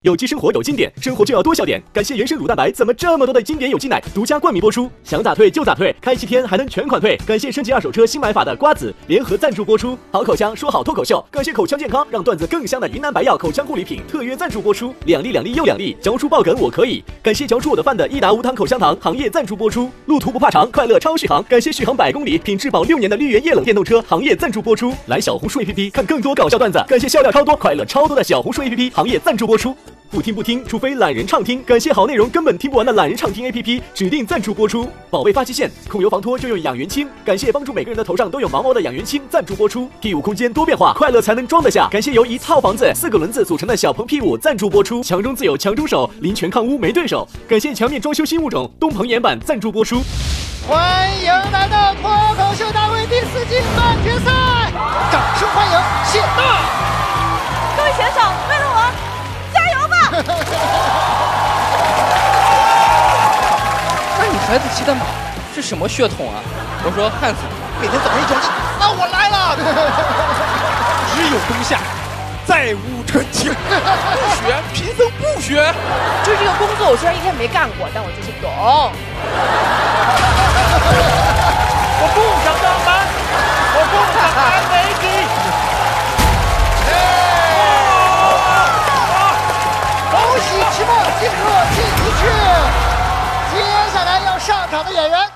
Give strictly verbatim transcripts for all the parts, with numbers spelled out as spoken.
有机生活有经典，生活就要多笑点。感谢原生乳蛋白，怎么这么多的经典有机奶独家冠名播出？想咋退就咋退，开七天还能全款退。感谢升级二手车新买法的瓜子联合赞助播出。好口腔说好脱口秀，感谢口腔健康让段子更香的云南白药口腔护理品特约赞助播出。两粒两粒又两粒，嚼出爆梗我可以。感谢嚼出我的饭的益达无糖口香糖行业赞助播出。路途不怕长，快乐超续航。感谢续航百公里，品质保六年的绿源液冷电动车行业赞助播出。来小红书 A P P 看更多搞笑段子。感谢销量超多、快乐超多的小红书 A P P 行业赞助播出。不听不听，除非懒人畅听。感谢好内容根本听不完的懒人畅听 A P P 指定赞助播出。宝贝发际线控油防脱就用养元清。感谢帮助每个人的头上都有毛毛的养元清赞助播出。P 五空间多变化，快乐才能装得下。感谢由一套房子四个轮子组成的小鹏 P 五赞助播出。强中自有强中手，林泉抗污没对手。感谢墙面装修新物种东鹏岩板赞助播出。 欢迎来到脱口秀大会第四季半决赛，掌声欢迎谢娜。 各位选手，为了我加油吧！ 那你孩子骑的马是什么血统啊？我说汉族。 每天早上一讲起，啊，我来了。 只有冬夏，再无纯情。不学，贫僧不学。 就是这个工作，我虽然一天没干过，但我就是懂。 我不想上班，我不想当媒体。 恭喜期末进入晋级区，接下来要上场的演员。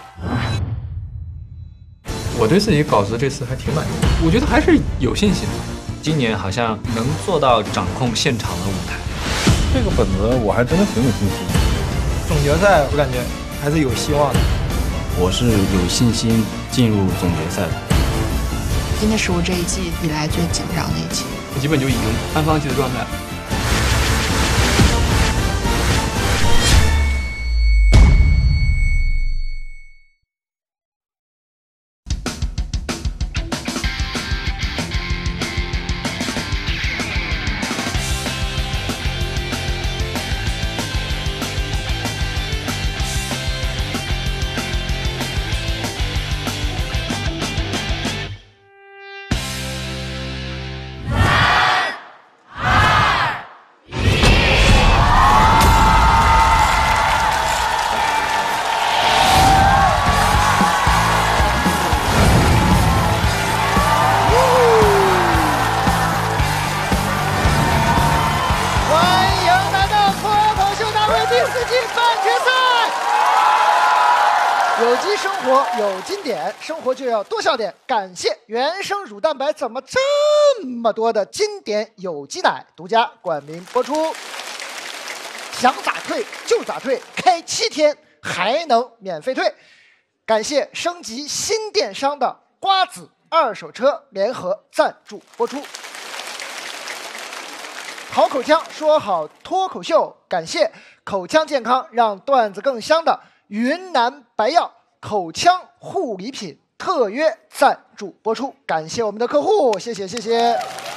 我对自己稿子这次还挺满意，我觉得还是有信心的。 今年好像能做到掌控现场的舞台。 这个本子我还真的挺有信心的。 总决赛我感觉还是有希望的。 我是有信心进入总决赛的。 今天是我这一季以来最紧张的一期， 我基本就已经半放弃的状态了。 有经典，生活就要多笑点。感谢原生乳蛋白，怎么这么多的经典有机奶独家冠名播出。想咋退就咋退，开七天还能免费退。感谢升级新电商的瓜子二手车联合赞助播出。好口腔说好脱口秀，感谢口腔健康让段子更香的云南白药口腔护理品特约赞助播出，感谢我们的客户，谢谢谢谢。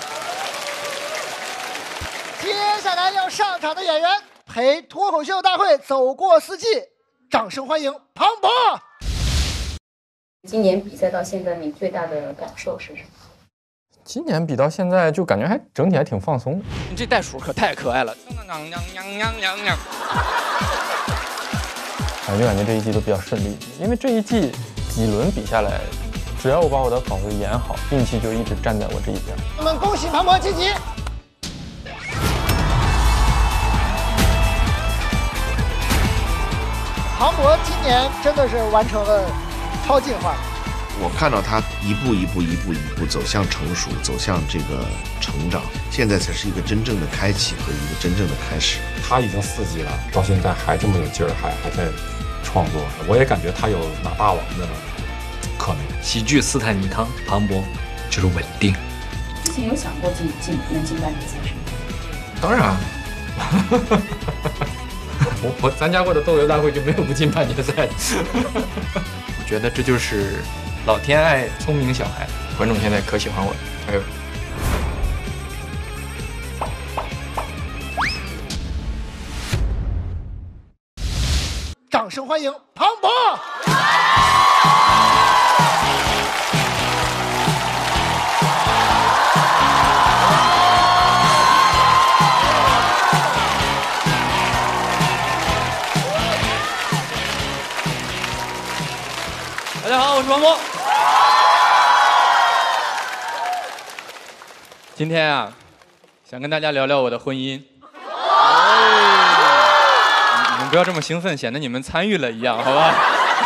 接下来要上场的演员陪脱口秀大会走过四季，掌声欢迎庞博。 今年比赛到现在，你最大的感受是什么？ 今年比到现在，就感觉还整体还挺放松。 你这袋鼠可太可爱了。 我就感觉这一季都比较顺利，因为这一季几轮比下来，只要我把我的稿子演好，运气就一直站在我这一边。 我们恭喜庞博晋级。庞博今年真的是完成了超进化。 我看到他一步一步一步一步走向成熟，走向这个成长，现在才是一个真正的开启和一个真正的开始。 他已经四季了，到现在还这么有劲儿，还还在创作，我也感觉他有拿大王的可能。 喜剧斯坦尼康庞博就是稳定。 之前有想过进进能进半决赛是吗？ 当然，我我参加过的斗牛大会就没有不进半决赛的。 我觉得这就是老天爱聪明小孩，观众现在可喜欢我了，加油！ 掌声欢迎庞博。 方波。今天啊，想跟大家聊聊我的婚姻。你们不要这么兴奋，显得你们参与了一样，好吧？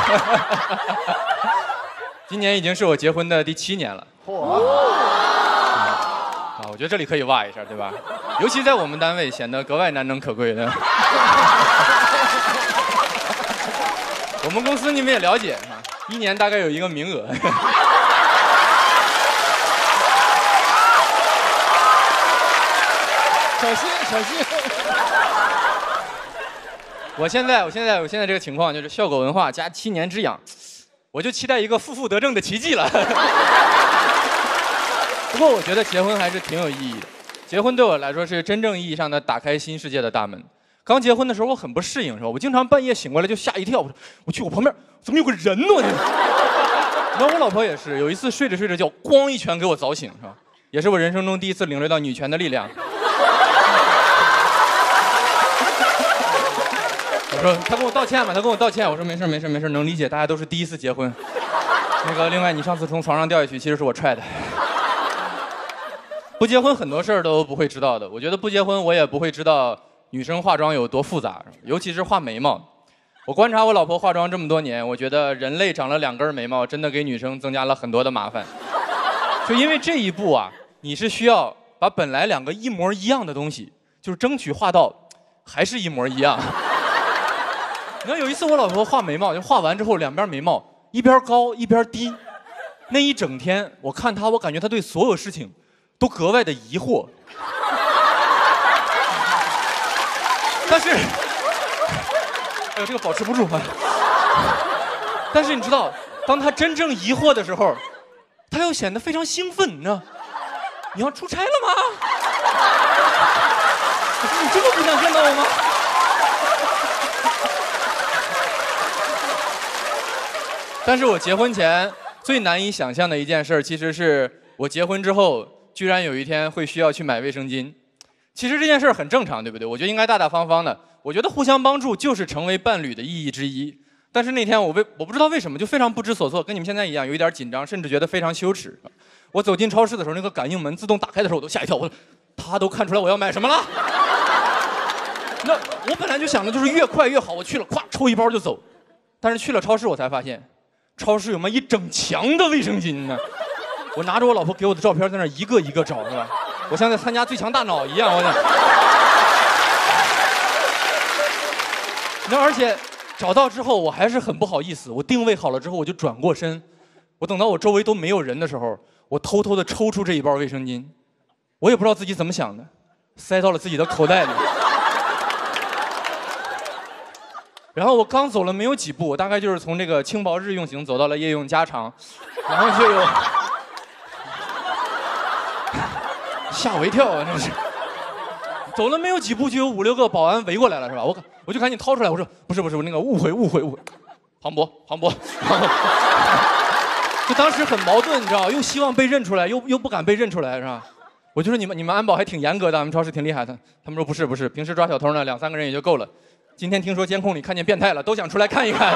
今年已经是我结婚的第七年了。嚯！啊，我觉得这里可以挖一下，对吧？尤其在我们单位显得格外难能可贵的。我们公司你们也了解啊，一年大概有一个名额。 小心小心！ 我现在我现在我现在这个情况就是笑狗文化加七年之痒，我就期待一个负负得正的奇迹了。不过我觉得结婚还是挺有意义的，结婚对我来说是真正意义上的打开新世界的大门。刚结婚的时候我很不适应，是吧？我经常半夜醒过来就吓一跳，我说我去我旁边怎么有个人呢？然后我老婆也是，有一次睡着睡着觉，咣一拳给我凿醒，是吧？也是我人生中第一次领略到女权的力量。我说他跟我道歉吧，他跟我道歉。我说没事没事没事，能理解，大家都是第一次结婚。那个，另外你上次从床上掉下去，其实是我踹的。不结婚很多事儿都不会知道的。我觉得不结婚我也不会知道女生化妆有多复杂，尤其是画眉毛。我观察我老婆化妆这么多年，我觉得人类长了两根眉毛真的给女生增加了很多的麻烦。就因为这一步啊，你是需要把本来两个一模一样的东西，就是争取画到还是一模一样。你看有一次我老婆画眉毛，就画完之后两边眉毛一边高一边低，那一整天我看她，我感觉她对所有事情都格外的疑惑。但是，哎呦这个保持不住啊！但是你知道，当她真正疑惑的时候，她又显得非常兴奋，你知道？你要出差了吗？你真的不想看到我吗？但是我结婚前最难以想象的一件事，其实是我结婚之后，居然有一天会需要去买卫生巾。其实这件事很正常，对不对？我觉得应该大大方方的。我觉得互相帮助就是成为伴侣的意义之一。但是那天我为我不知道为什么就非常不知所措，跟你们现在一样，有一点紧张，甚至觉得非常羞耻。我走进超市的时候，那个感应门自动打开的时候，我都吓一跳。我他都看出来我要买什么了。那我本来就想的就是越快越好，我去了，咵抽一包就走。但是去了超市，我才发现。超市有没有一整墙的卫生巾呢？我拿着我老婆给我的照片在那一个一个找，是吧？我像在参加最强大脑一样，我想。那而且找到之后，我还是很不好意思。我定位好了之后，我就转过身。我等到我周围都没有人的时候，我偷偷的抽出这一包卫生巾。我也不知道自己怎么想的，塞到了自己的口袋里。然后我刚走了没有几步，我大概就是从这个轻薄日用型走到了夜用加长，然后就有吓我一跳啊！真是，走了没有几步就有五六个保安围过来了，是吧？我我就赶紧掏出来，我说不是不是，我那个误会误会误会，庞博庞博，就当时很矛盾，你知道，又希望被认出来，又又不敢被认出来，是吧？我就说你们你们安保还挺严格的，我们超市挺厉害的。他们说不是不是，平时抓小偷呢，两三个人也就够了。今天听说监控里看见变态了，都想出来看一看。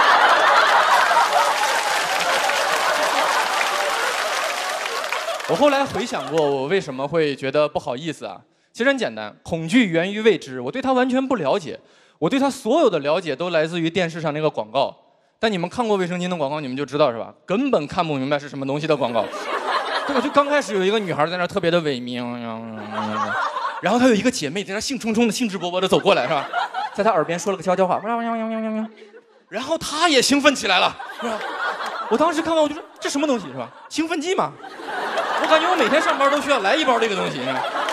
我后来回想过，我为什么会觉得不好意思啊？其实很简单，恐惧源于未知。我对他完全不了解，我对他所有的了解都来自于电视上那个广告。但你们看过卫生巾的广告，你们就知道是吧？根本看不明白是什么东西的广告。我就刚开始有一个女孩在那特别的萎靡，然后她有一个姐妹在那兴冲冲的、兴致勃勃的走过来，是吧？在她耳边说了个悄悄话，然后她也兴奋起来了，是吧？我当时看完我就说这什么东西是吧？兴奋剂嘛。我感觉我每天上班都需要来一包这个东西。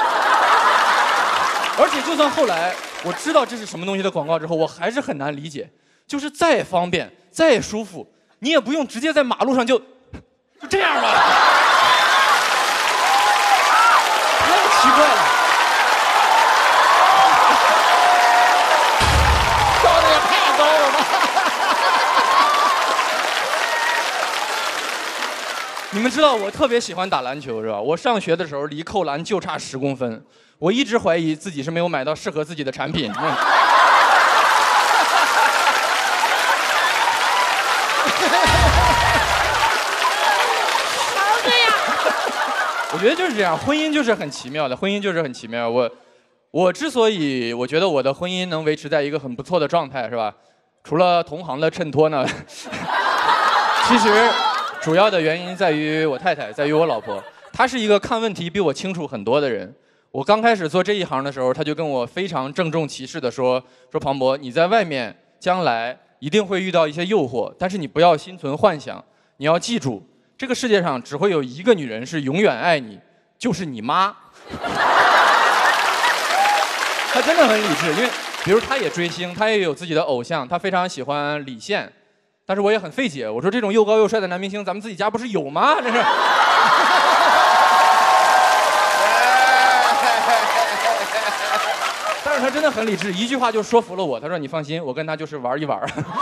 而且就算后来我知道这是什么东西的广告之后，我还是很难理解。就是再方便、再舒服，你也不用直接在马路上就就这样吧。太奇怪了。 高的也太高了吧！ 你们知道我特别喜欢打篮球是吧？我上学的时候离扣篮就差十公分，我一直怀疑自己是没有买到适合自己的产品。嗯我觉得就是这样，婚姻就是很奇妙的，婚姻就是很奇妙。我我之所以我觉得我的婚姻能维持在一个很不错的状态，是吧？除了同行的衬托呢，其实主要的原因在于我太太，在于我老婆。她是一个看问题比我清楚很多的人。我刚开始做这一行的时候，她就跟我非常郑重其事地说：“说庞博，你在外面将来一定会遇到一些诱惑，但是你不要心存幻想，你要记住，这个世界上只会有一个女人是永远爱你，就是你妈。”她真的很理智，因为比如她也追星，她也有自己的偶像，她非常喜欢李现，但是我也很费解，我说这种又高又帅的男明星，咱们自己家不是有吗？这是。但是他真的很理智，一句话就说服了我。他说：“你放心，我跟他就是玩一玩，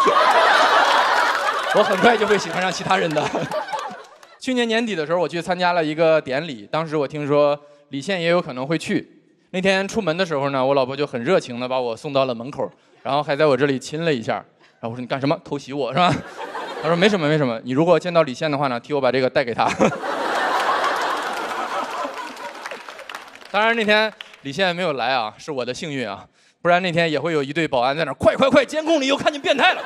我很快就会喜欢上其他人的。”去年年底的时候，我去参加了一个典礼，当时我听说李现也有可能会去。那天出门的时候呢，我老婆就很热情的把我送到了门口，然后还在我这里亲了一下。然后我说：“你干什么？偷袭我是吧？”他说：“没什么没什么，你如果见到李现的话呢，替我把这个带给他。”当然那天李现没有来啊，是我的幸运啊，不然那天也会有一队保安在那儿快快快，监控里又看见变态了。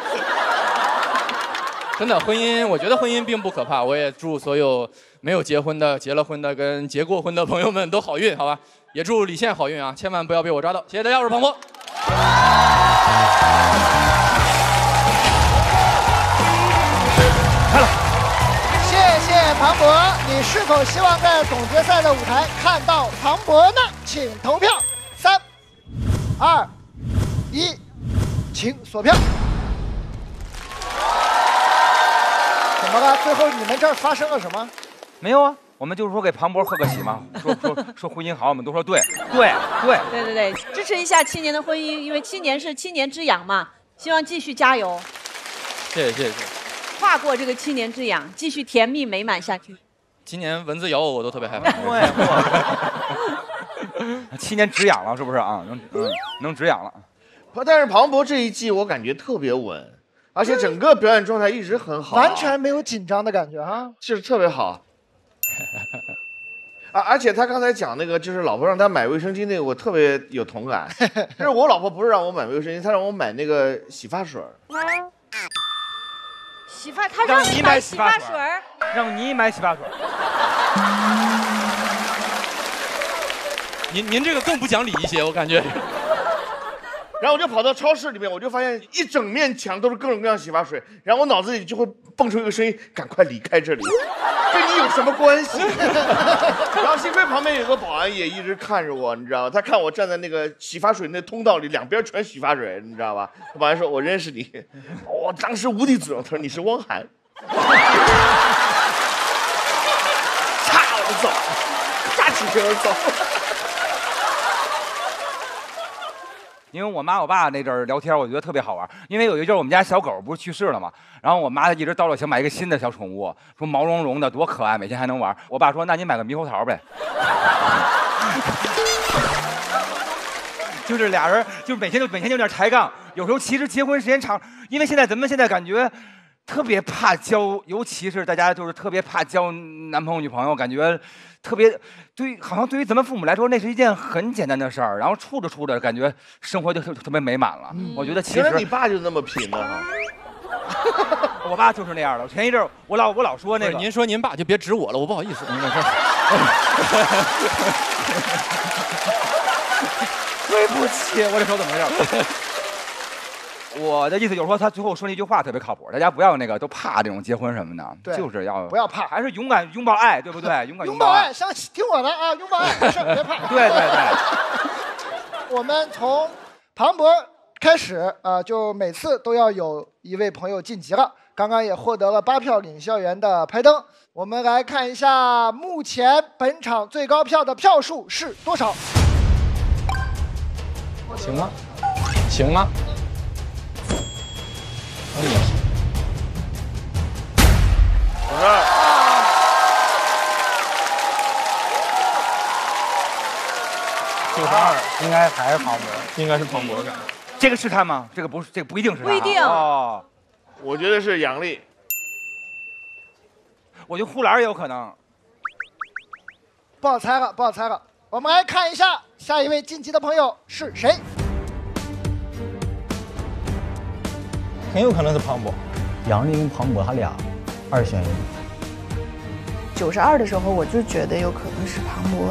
真的，婚姻，我觉得婚姻并不可怕。我也祝所有没有结婚的、结了婚的跟结过婚的朋友们都好运，好吧？也祝李现好运啊，千万不要被我抓到。谢谢大家，我是庞博。 开了。谢谢庞博，你是否希望在总决赛的舞台看到庞博呢？请投票，三、二、一，请锁票。怎么了？最后你们这儿发生了什么？ 没有啊，我们就是说给庞博贺个喜嘛，说说说婚姻好，我们都说对对对对对对，支持一下七年的婚姻，因为七年是七年之痒嘛，希望继续加油。 谢谢谢谢。 跨过这个七年之痒，继续甜蜜美满下去。 今年蚊子咬我，我都特别害怕。 对，七年止痒了，是不是啊？能嗯能止痒了。 但是庞博这一季我感觉特别稳，而且整个表演状态一直很好， 完全没有紧张的感觉哈， 是特别好。啊，而且他刚才讲那个，就是老婆让他买卫生巾那个，我特别有同感。但是我老婆不是让我买卫生巾，她让我买那个洗发水。 洗发，他让你买洗发水， 让你买洗发水。 您您这个更不讲理一些，我感觉。 然后我就跑到超市里面，我就发现一整面墙都是各种各样洗发水，然后我脑子里就会蹦出一个声音：赶快离开这里，跟你有什么关系？然后幸亏旁边有个保安也一直看着我，你知道吗？他看我站在那个洗发水那通道里，两边全洗发水，你知道吧？保安说：“我认识你。”我当时无地自容，他说：“你是汪涵。”擦，我就走，架起车走。 因为我妈我爸那阵儿聊天，我觉得特别好玩。因为有一阵儿我们家小狗不是去世了嘛，然后我妈一直叨叨想买一个新的小宠物，说毛茸茸的多可爱，每天还能玩。我爸说：“那你买个猕猴桃呗。”就是俩人，就是每天就每天有点抬杠。有时候其实结婚时间长，因为现在咱们现在感觉特别怕交，尤其是大家就是特别怕交男朋友女朋友，感觉特别对，好像对于咱们父母来说，那是一件很简单的事儿。然后处着处着，感觉生活就特别美满了。嗯、我觉得其实原来你爸就那么拼的哈。 我爸就是那样的。前一阵儿我老我老说那个， 您说您爸就别指我了，我不好意思。您没事。 对不起，我这手怎么回事？我的意思就是说，他最后说那句话特别靠谱，大家不要那个都怕这种结婚什么的，就是要不要怕， 还是勇敢拥抱爱，对不对？勇敢拥抱爱，相信听我的啊，拥抱爱，没事，别怕。 对对对。 我们从庞博开始，呃，就每次都要有一位朋友晋级了。刚刚也获得了八票领校园的拍灯。我们来看一下，目前本场最高票的票数是多少？ 行吗？行吗？哎呀， 五十二。 九十二，应该还是庞博，应该是庞博感。 这个是他吗？这个不是，这个不一定是他。 不一定哦。 我觉得是杨笠。 我觉得呼兰有可能。 不好猜了，不好猜了。我们来看一下下一位晋级的朋友是谁。 很有可能是庞博。 杨笠跟庞博他俩二选一。 九十二的时候，我就觉得有可能是庞博。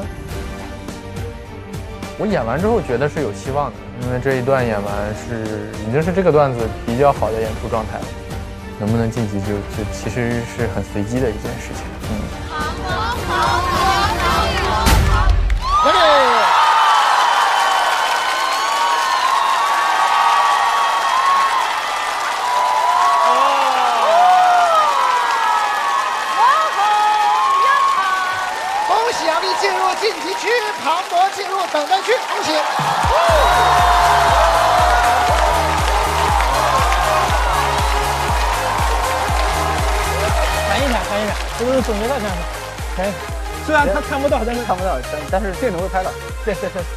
我演完之后觉得是有希望的，因为这一段演完是已经是这个段子比较好的演出状态了。能不能晋级就就其实是很随机的一件事情。嗯。 杨笠。进入晋级区，庞博进入等待区，恭喜！ 弹一弹，弹一弹，这都是总决赛选手，弹一弹。虽然他看不到，但是看不到，但但是镜头会拍到。对对对。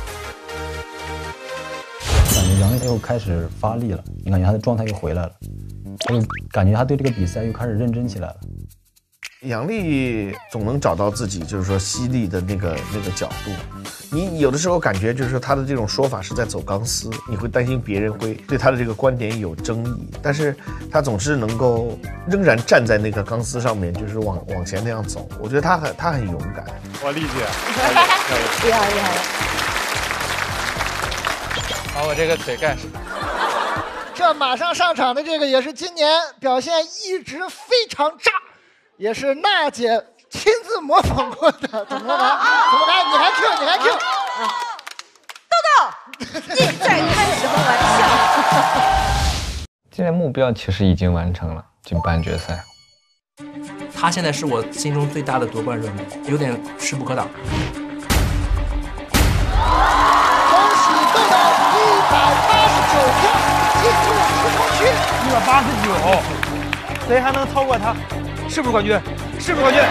感觉杨笠又开始发力了，你感觉他的状态又回来了，他就感觉他对这个比赛又开始认真起来了。 杨笠总能找到自己，就是说犀利的那个那个角度。你有的时候感觉就是说他的这种说法是在走钢丝，你会担心别人会对他的这个观点有争议，但是他总是能够仍然站在那个钢丝上面，就是往往前那样走。我觉得他很他很勇敢。 我理解， 厉害厉害。 把我这个腿盖上。 这马上上场的这个也是今年表现一直非常炸。也是娜姐亲自模仿过的，怎么来？怎么来？你还 Q， 你还 Q。 豆豆，你在开什么玩笑？ 今年目标其实已经完成了，进半决赛。 他现在是我心中最大的夺冠任务，有点势不可挡。 恭喜豆豆一百八十九票进入直播区。 一百八十九，谁还能超过他？ 是不是冠军？是不是冠军？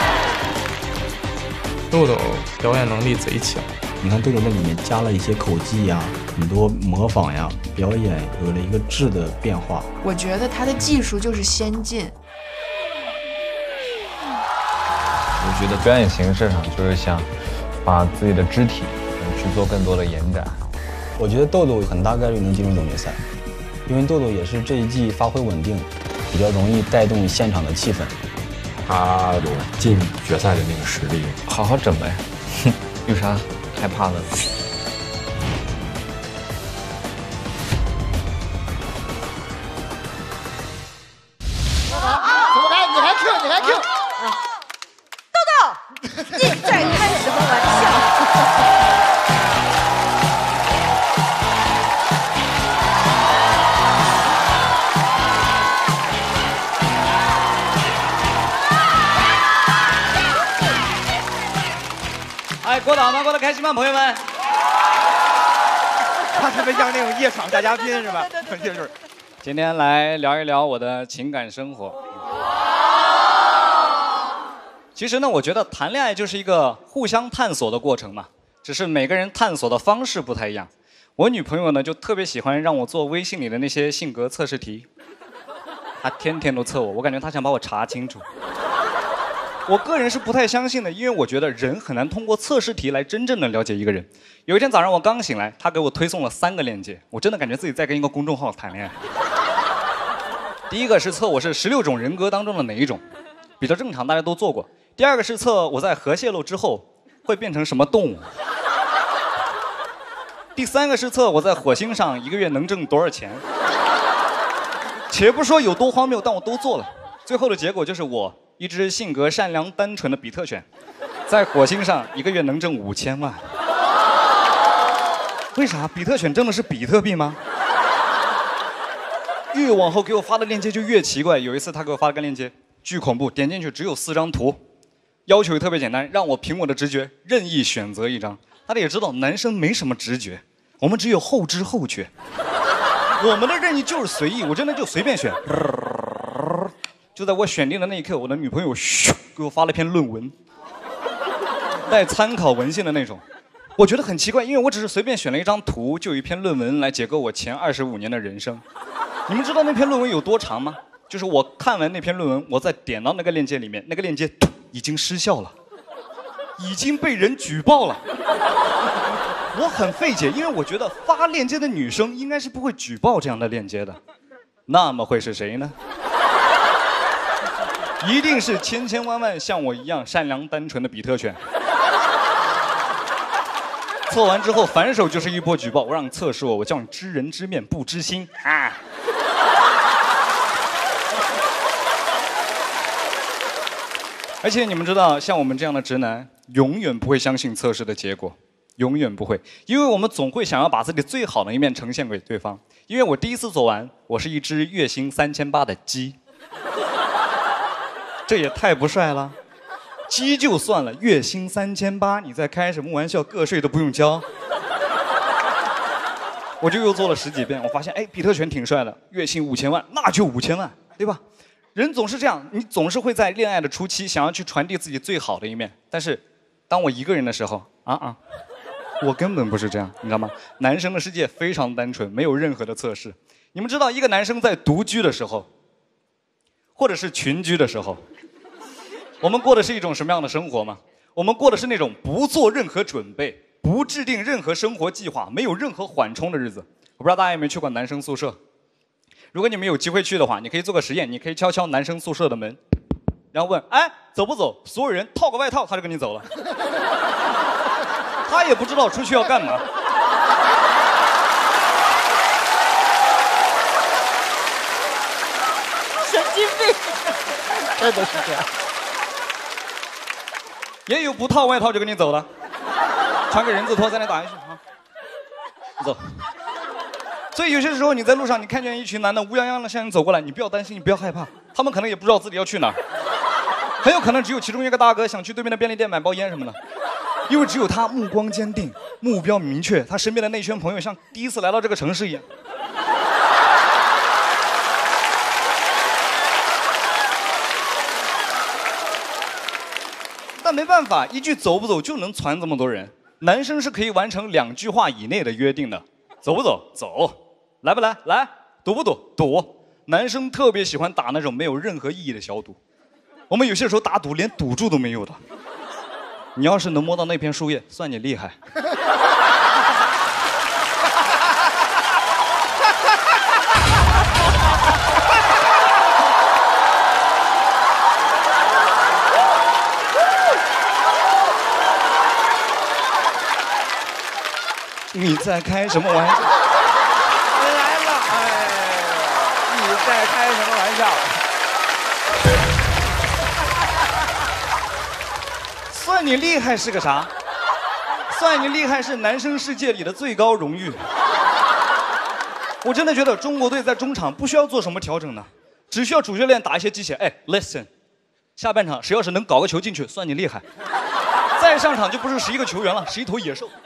豆豆表演能力贼强， 你看豆豆在里面加了一些口技呀，很多模仿呀，表演有了一个质的变化。 我觉得他的技术就是先进。 我觉得表演形式上就是想把自己的肢体去做更多的延展。 我觉得豆豆很大概率能进入总决赛，因为豆豆也是这一季发挥稳定。比较容易带动现场的气氛， 他有进决赛的那个实力， 好好整呗，有啥害怕的？ 怎么来？你还 Q， 你还 Q。 豆豆，你在开什么玩笑？ 哎，过档吗？过得开心吗，朋友们？他特别像那种夜场大嘉宾是吧？就是。今天来聊一聊我的情感生活。其实呢，我觉得谈恋爱就是一个互相探索的过程嘛，只是每个人探索的方式不太一样。我女朋友呢，就特别喜欢让我做微信里的那些性格测试题，她天天都测我，我感觉她想把我查清楚。我个人是不太相信的，因为我觉得人很难通过测试题来真正的了解一个人。有一天早上我刚醒来，他给我推送了三个链接，我真的感觉自己在跟一个公众号谈恋爱。第一个是测我是十六种人格当中的哪一种，比较正常，大家都做过。第二个是测我在核泄漏之后会变成什么动物。第三个是测我在火星上一个月能挣多少钱。且不说有多荒谬，但我都做了。最后的结果就是我一只性格善良单纯的比特犬，在火星上一个月能挣五千万。为啥？比特犬挣的是比特币吗？越往后给我发的链接就越奇怪。有一次他给我发了个链接，巨恐怖，点进去只有四张图，要求也特别简单，让我凭我的直觉任意选择一张。大家也知道，男生没什么直觉，我们只有后知后觉。我们的任意就是随意，我真的就随便选。就在我选定的那一刻，我的女朋友咻给我发了一篇论文，带参考文献的那种。我觉得很奇怪，因为我只是随便选了一张图，就有一篇论文来解构我前二十五年的人生。你们知道那篇论文有多长吗？就是我看完那篇论文，我再点到那个链接里面，那个链接已经失效了。 已经被人举报了。我很费解，因为我觉得发链接的女生应该是不会举报这样的链接的。那么会是谁呢？一定是千千万万像我一样善良单纯的比特犬。测完之后反手就是一波举报，我让你测试我，我叫你知人知面不知心啊！而且你们知道，像我们这样的直男，永远不会相信测试的结果，永远不会，因为我们总会想要把自己最好的一面呈现给对方。因为我第一次做完，我是一只月薪三千八的鸡，这也太不帅了。鸡就算了，月薪三千八，你在开什么玩笑？个税都不用交。我就又做了十几遍，我发现，哎，比特犬挺帅的，月薪五千万，那就五千万，对吧？人总是这样，你总是会在恋爱的初期想要去传递自己最好的一面，但是，当我一个人的时候，啊啊，我根本不是这样，你知道吗？男生的世界非常单纯，没有任何的测试。你们知道，一个男生在独居的时候，或者是群居的时候，我们过的是一种什么样的生活吗？我们过的是那种不做任何准备、不制定任何生活计划、没有任何缓冲的日子。我不知道大家有没有去过男生宿舍？如果你们有机会去的话，你可以做个实验，你可以敲敲男生宿舍的门，然后问：“哎，走不走？”所有人套个外套，他就跟你走了。他也不知道出去要干嘛。 神经病，真的是这样。 也有不套外套就跟你走了，穿个人字拖在那打一句啊，走。所以有些时候你在路上，你看见一群男的乌泱泱的向你走过来，你不要担心，你不要害怕，他们可能也不知道自己要去哪儿，很有可能只有其中一个大哥想去对面的便利店买包烟什么的，因为只有他目光坚定，目标明确，他身边的那群朋友像第一次来到这个城市一样。但没办法，一句走不走就能传这么多人。男生是可以完成两句话以内的约定的，走不走？走。来不来？来。赌不赌？赌。男生特别喜欢打那种没有任何意义的小赌，我们有些时候打赌连赌注都没有的。你要是能摸到那片树叶，算你厉害。你在开什么玩笑？ 来了，哎，你在开什么玩笑？ 算你厉害是个啥？算你厉害是男生世界里的最高荣誉。我真的觉得中国队在中场不需要做什么调整的，只需要主教练打一些鸡血。哎 ，listen， 下半场谁要是能搞个球进去，算你厉害。再上场就不是十一个球员了，是一头野兽。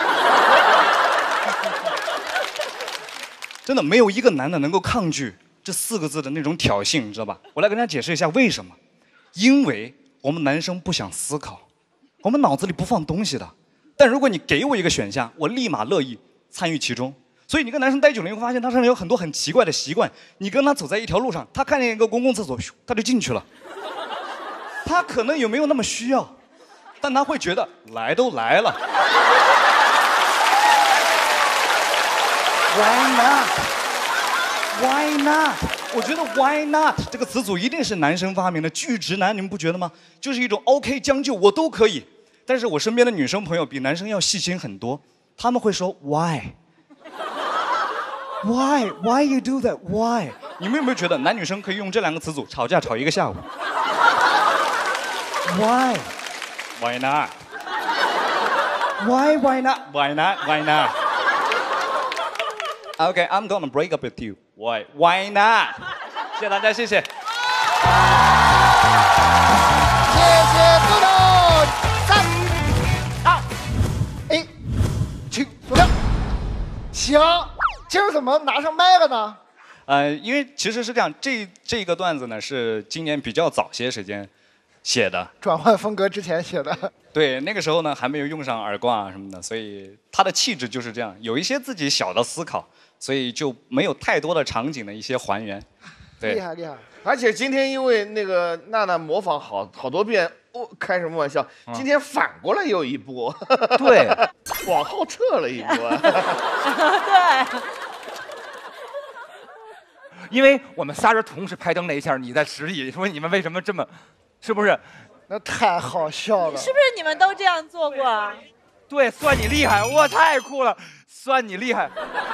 真的没有一个男的能够抗拒这四个字的那种挑衅，你知道吧？我来跟大家解释一下为什么。因为我们男生不想思考，我们脑子里不放东西的。但如果你给我一个选项，我立马乐意参与其中。所以你跟男生待久了，你会发现他身上有很多很奇怪的习惯。你跟他走在一条路上，他看见一个公共厕所，他就进去了。他可能有没有那么需要，但他会觉得来都来了。Why not? Why not? 我觉得 Why not 这个词组一定是男生发明的，巨直男，你们不觉得吗？就是一种 OK 将就，我都可以。但是我身边的女生朋友比男生要细心很多，他们会说 Why? Why? Why you do that? Why? 你们有没有觉得男女生可以用这两个词组吵架吵一个下午 ？Why? Why not? Why? Why not? Why not? Why not? Okay, I'm gonna break up with you. Why? Why not? 谢谢大家，谢谢。 谢谢豆豆，三、二、一，请坐下。行，今儿怎么拿上麦了呢？ 呃，因为其实是这样，这这个段子呢是今年比较早些时间写的， 转换风格之前写的。 对，那个时候呢还没有用上耳挂啊什么的，所以他的气质就是这样，有一些自己小的思考，所以就没有太多的场景的一些还原。对， 厉害厉害。 而且今天因为那个娜娜模仿好好多遍我开什么玩笑？今天反过来又一波， 对， 往后撤了一波。 对。 因为我们仨人同时拍灯那一下，你在十里，说你们为什么这么，是不是？ 那太好笑了。 是不是你们都这样做过啊？ 对，算你厉害，哇，太酷了，算你厉害。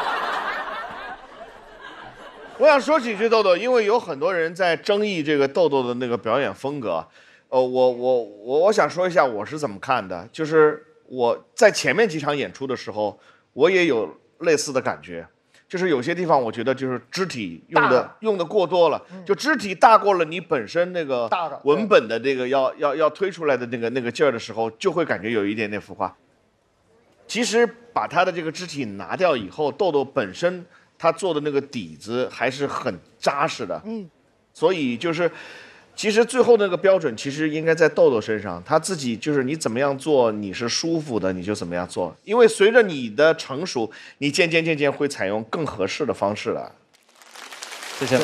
我想说几句豆豆，因为有很多人在争议这个豆豆的那个表演风格。呃，我我我我想说一下我是怎么看的，就是我在前面几场演出的时候，我也有类似的感觉。就是有些地方我觉得就是肢体用的用的过多了，就肢体大过了你本身那个文本的这个要要要推出来的那个那个劲儿的时候，就会感觉有一点点浮夸。其实把他的这个肢体拿掉以后，豆豆本身他做的那个底子还是很扎实的，嗯，所以就是其实最后那个标准其实应该在豆豆身上，他自己就是你怎么样做你是舒服的你就怎么样做，因为随着你的成熟，你渐渐渐渐会采用更合适的方式了。 谢谢。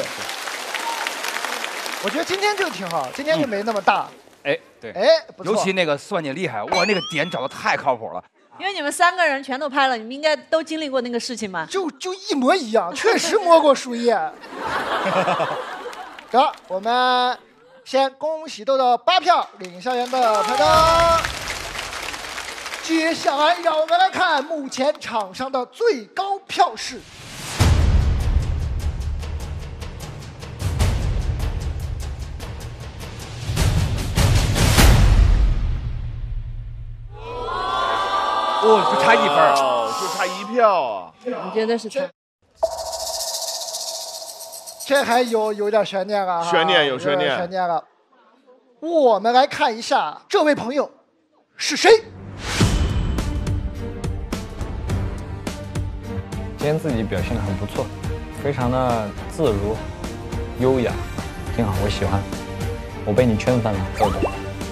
我觉得今天这个挺好，今天就没那么大。 哎，对， 哎，不错。 尤其那个算你厉害，哇，那个点找的太靠谱了。 因为你们三个人全都拍了，你们应该都经历过那个事情吧？ 就就一模一样，确实摸过树叶。得，我们。先恭喜豆豆八票领校园的拍灯。接下来让我们来看目前场上的最高票是。 哦，就差一分， 哦，就差一票啊！ 我觉得是差。 这还有有点悬念了， 悬念有悬念， 悬念了。我们来看一下这位朋友是谁。 今天自己表现得很不错，非常的自如、优雅，挺好，我喜欢。我被你圈粉了，豆豆。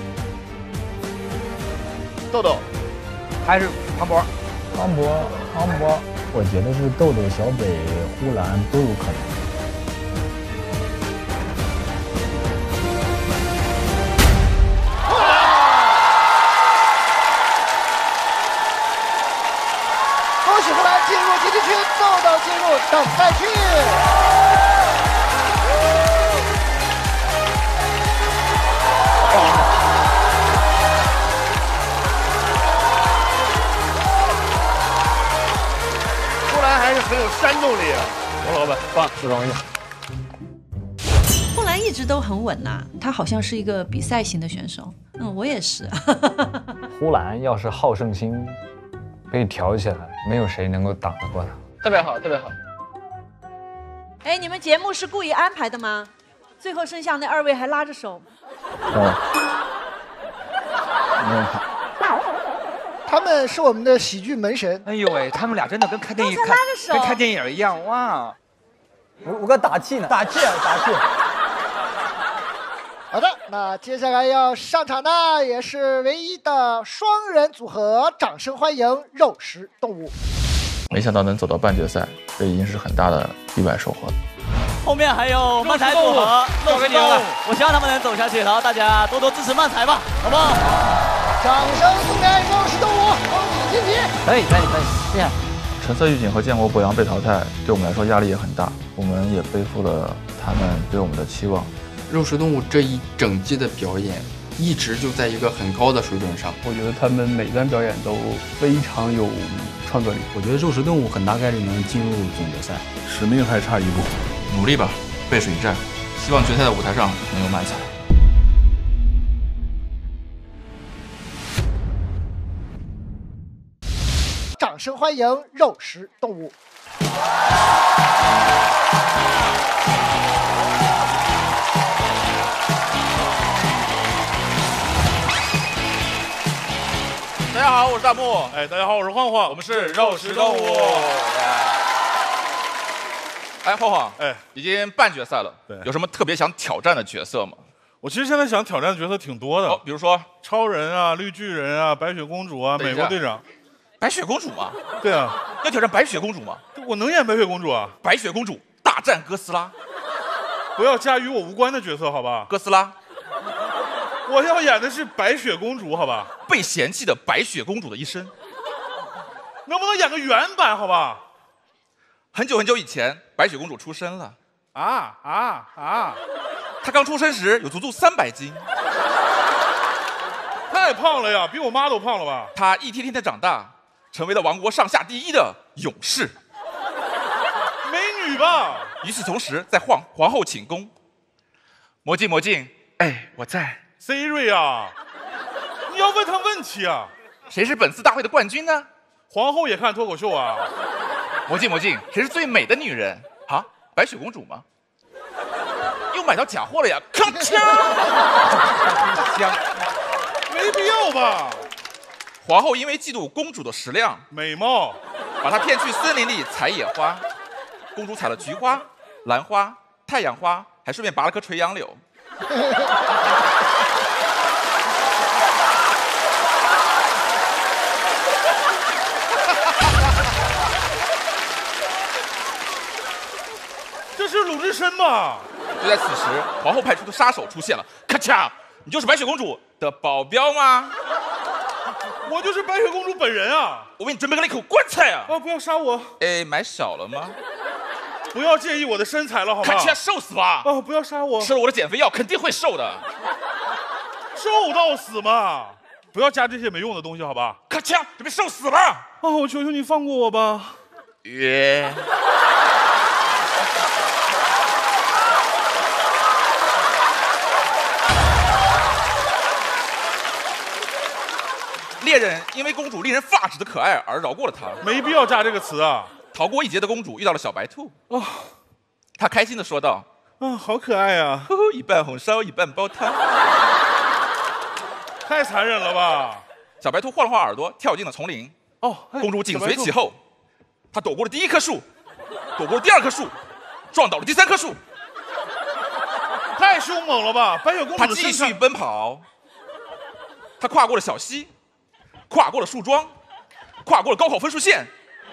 豆豆， 还是庞博？ 庞博，庞博，我觉得是豆豆、小北、呼兰都有可能。 进入等待区。 呼兰还是很有煽动力啊！ 王老板，棒，不容易。 呼兰一直都很稳呐、啊，他好像是一个比赛型的选手。嗯，我也是。 呼兰要是好胜心被挑起来，没有谁能够挡得过他。 特别好，特别好。 哎，你们节目是故意安排的吗？最后剩下那二位还拉着手。 哦。没有看。 他们是我们的喜剧门神。 哎呦喂，他们俩真的跟看电影看跟看电影一样哇！ 我我搁打气呢，打气打气。 好的，那接下来要上场的也是唯一的双人组合，掌声欢迎肉食动物。 没想到能走到半决赛，这已经是很大的意外收获了。 后面还有漫才组合，肉食动物，我希望他们能走下去，然后大家多多支持漫才吧，好不好？ 掌声送给肉食动物，恭喜晋级！ 可以可以可以，厉害！ 橙色预警和建国博洋被淘汰，对我们来说压力也很大，我们也背负了他们对我们的期望。 肉食动物这一整季的表演一直就在一个很高的水准上， 我觉得他们每段表演都非常有创造力。 我觉得肉食动物很大概率能进入总决赛， 使命还差一步，努力吧，背水一战，希望决赛的舞台上能有漫才。 掌声欢迎肉食动物。 大家好，我是大木。哎，大家好，我是晃晃。我们是肉食动物。 哎，晃晃，哎，已经半决赛了，对，有什么特别想挑战的角色吗？ 我其实现在想挑战的角色挺多的， 哦，比如说超人啊、绿巨人啊、白雪公主啊、美国队长。 白雪公主吗？ 对啊， 要挑战白雪公主吗？ 我能演白雪公主啊！ 白雪公主大战哥斯拉， 不要驾驭我无关的角色，好吧？ 哥斯拉， 我要演的是白雪公主，好吧？ 被嫌弃的白雪公主的一生。 能不能演个原版，好吧？ 很久很久以前，白雪公主出生了。 啊啊啊！ 她刚出生时有足足三百斤， 太胖了呀，比我妈都胖了吧？ 她一天天的长大，成为了王国上下第一的勇士。 美女吧？ 与此同时，在皇皇后寝宫，魔镜魔镜，哎，我在。 Siri 啊，你要问他问题啊？ 谁是本次大会的冠军呢？ 皇后也看脱口秀啊？ 魔镜魔镜，谁是最美的女人？啊，白雪公主吗？又买到假货了呀！铿锵， 香，没必要吧？ 皇后因为嫉妒公主的食量、 美貌， 把她骗去森林里采野花。公主采了菊花、兰花、太阳花，还顺便拔了棵垂杨柳。 这是鲁智深吧？ 就在此时，皇后派出的杀手出现了，咔嚓！你就是白雪公主的保镖吗？ 我就是白雪公主本人啊！ 我为你准备了一口棺材啊！ 哦，不要杀我！ 哎，买少了吗？ 不要介意我的身材了，好吗？ 咔嚓，瘦死吧！ 哦，不要杀我！ 吃了我的减肥药肯定会瘦的。 瘦到死嘛！不要加这些没用的东西，好吧？ 咔嚓，准备瘦死了！ 啊，我求求你放过我吧！ 约。猎人因为公主令人发指的可爱而饶过了她， 没必要加这个词啊！ 逃过一劫的公主遇到了小白兔，哦，她开心地说道：“ 啊，好可爱呀！ 呵呵，一半红烧，一半煲汤。” 太残忍了吧！ 小白兔晃了晃耳朵，跳进了丛林。 哦， 公主紧随其后，她躲过了第一棵树，躲过了第二棵树，撞倒了第三棵树。 太凶猛了吧！白雪公主她继续奔跑，她跨过了小溪。跨过了树桩，跨过了高考分数线。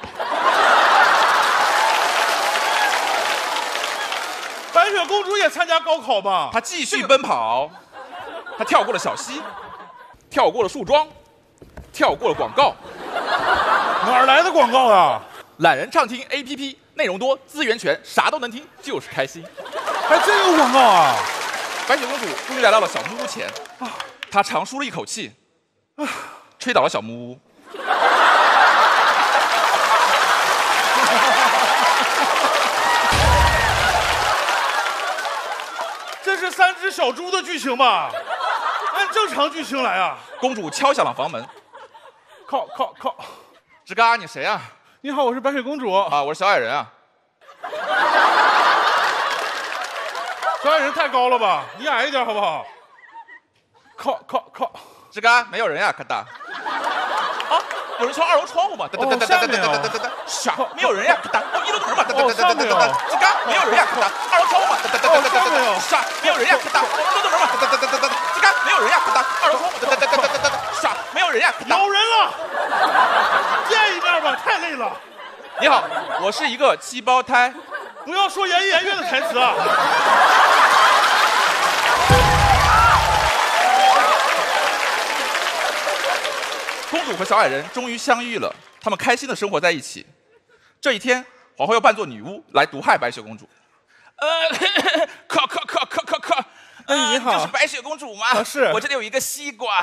白雪公主也参加高考吧？ 她继续奔跑，她跳过了小溪，跳过了树桩，跳过了广告。 哪儿来的广告啊？ 懒人畅听 A P P， 内容多，资源全，啥都能听，就是开心。 还真有广告啊！ 白雪公主终于来到了小木屋前，她长舒了一口气。吹倒了小木屋， 这是三只小猪的剧情吧？按正常剧情来啊！ 公主敲响了房门， 靠靠靠！ 吱嘎，你谁啊？ 你好，我是白雪公主啊，我是小矮人啊。 小矮人太高了吧？你矮一点好不好？靠靠靠！ 吱嘎，没有人呀，咔哒。啊，有人敲二楼窗户吗？ 哦，下面啊。 傻，没有人呀，咔哒。哦，一楼门嘛，哒哒哒哒哒哒。吱嘎，没有人呀，咔哒。二楼窗户嘛，哒哒哒哒哒哒。傻，没有人呀，咔哒。一楼门嘛，哒哒哒哒哒。吱嘎，没有人呀，咔哒。二楼窗户，哒哒哒哒哒哒。傻，没有人呀，咔哒。 有人了，见一面吧，太累了。 你好，我是一个七胞胎。 不要说言言月的台词啊。 公主和小矮人终于相遇了，他们开心的生活在一起。这一天，皇后要扮作女巫来毒害白雪公主。呃，靠靠靠靠靠靠！ 哎，你好， 就是白雪公主吗？ 啊，是。 我这里有一个西瓜。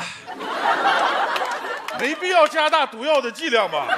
没必要加大毒药的剂量吧？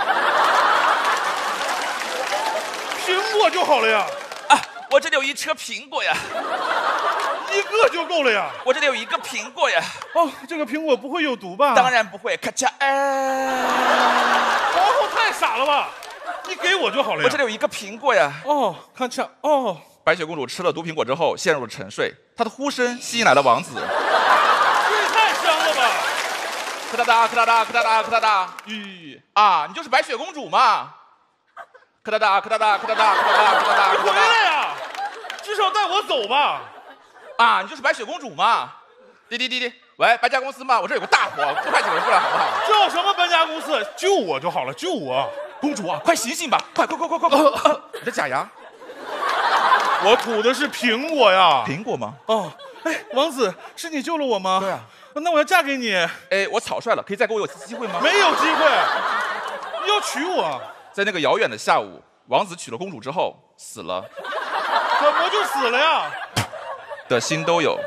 苹果就好了呀。 啊，我这里有一车苹果呀。 一个就够了呀！ 我这里有一个苹果呀！ 哦，这个苹果不会有毒吧？ 当然不会，咔嚓！哎， 皇后太傻了吧！你给我就好了呀！ 我这里有一个苹果呀！ 哦，咔嚓！哦， 白雪公主吃了毒苹果之后陷入了沉睡，她的呼声吸引来了王子。 这太香了吧！ 咔哒哒，咔哒哒，咔哒哒，咔哒哒！咦啊，你就是白雪公主嘛？咔哒哒，咔哒哒，咔哒哒，咔哒哒，咔哒哒！ 你回来呀！至少带我走吧！ 啊，你就是白雪公主嘛？滴滴滴滴，喂，搬家公司吗？我这有个大活，多派几个人过来好不好？ 叫什么搬家公司？救我就好了，救我！ 公主啊，快醒醒吧！快快快快快快！呃、你的假牙， 我吐的是苹果呀！ 苹果吗？ 哦，哎，王子，是你救了我吗？ 对啊。 那我要嫁给你。 哎，我草率了，可以再给我一次机会吗？ 没有机会，你要娶我。 在那个遥远的下午，王子娶了公主之后死了。 怎么就死了呀？ 的心都有。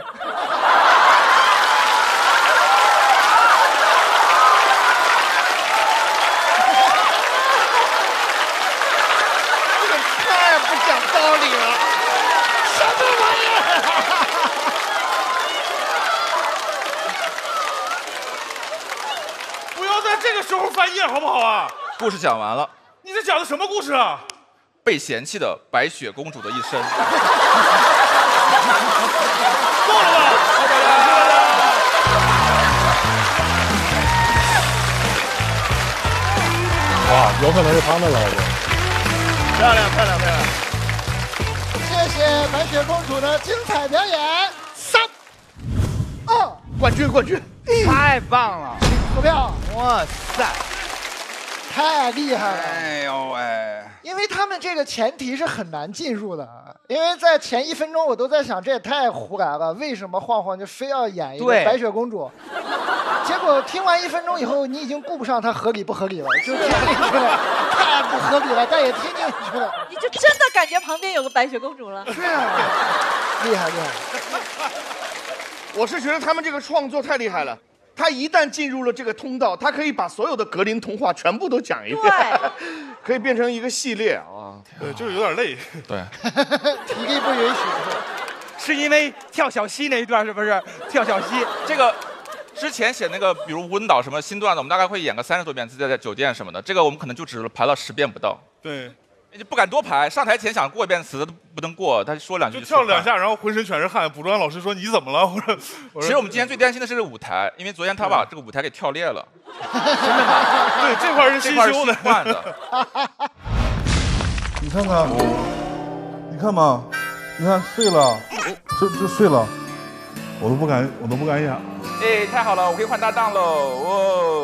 太不讲道理了，什么玩意儿？ 不要在这个时候翻页好不好啊？ 故事讲完了。 你这讲的什么故事啊？ 被嫌弃的白雪公主的一生。 够了吧？ 哇，有可能是他们来的。 漂亮漂亮漂亮！ 谢谢白雪公主的精彩表演。三、二， 冠军冠军， 太棒了！ 投票。 哇塞， 太厉害了！ 哎呦喂！ 因为他们这个前提是很难进入的，因为在前一分钟我都在想，这也太胡来了，为什么晃晃就非要演一个白雪公主？结果听完一分钟以后，你已经顾不上它合理不合理了，就听进去了，太不合理了，但也听进去了。 你就真的感觉旁边有个白雪公主了？ 是啊，厉害厉害！ 我是觉得他们这个创作太厉害了。他一旦进入了这个通道，他可以把所有的格林童话全部都讲一遍，可以变成一个系列啊。 对，就是有点累。 对， 体力不允许。 是因为跳小溪那一段是不是？跳小溪这个。之前写那个，比如温岛什么新段子，我们大概会演个三十多遍，自己在酒店什么的。这个我们可能就只排了十遍不到。 对， 就不敢多排。上台前想过一遍词都不能过，他说两句就跳两下，然后浑身全是汗。补妆老师说你怎么了？我说， 其实我们今天最担心的是舞台，因为昨天他把这个舞台给跳裂了。 真的吗？对，这块是新修的。 换的。 你看看，你看嘛，你看碎了，这这碎了，我都不敢，我都不敢演。 哎，太好了，我可以换搭档喽！哦，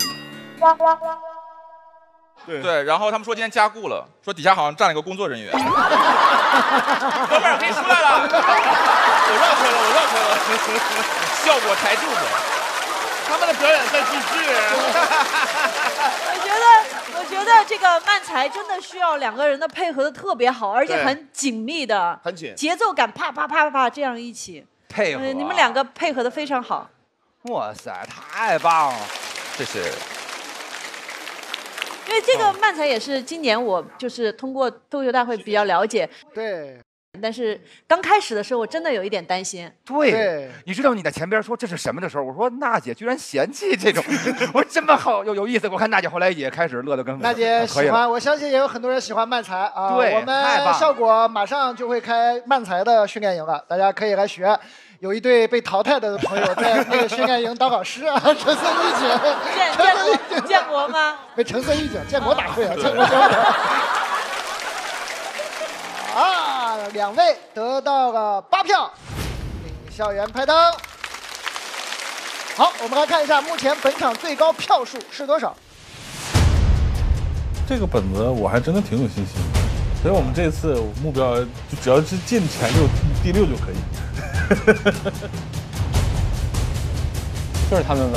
对对，然后他们说今天加固了，说底下好像站了一个工作人员。哥们儿可以出来了， 我让开了，我让开了， 效果抬柱子， 他们的表演在继续。 我觉得，我觉得这个漫才真的需要两个人的配合的特别好，而且很紧密的， 很紧， 节奏感啪啪啪啪这样一起配合、啊呃。你们两个配合的非常好。 哇塞，太棒了！ 谢谢。 因为这个漫才也是今年我就是通过脱口秀大会比较了解， 对。 但是刚开始的时候，我真的有一点担心。 对，对你知道你在前边说这是什么的时候，我说娜姐居然嫌弃这种，我说这么好有有意思。我看娜姐后来也开始乐得跟娜姐喜欢，我相信也有很多人喜欢漫才啊。 对， 我们效果马上就会开漫才的训练营了，大家可以来学。有一对被淘汰的朋友在那个训练营当老师啊，陈思玉姐， 见见过见过吗？ 被陈思玉姐建国大会啊，建国建国。啊，两位得到了八票，领校园拍灯。好，我们来看一下目前本场最高票数是多少。 这个本子我还真的挺有信心的，所以我们这次目标就只要是进前六、第六就可以。 就是他们吧。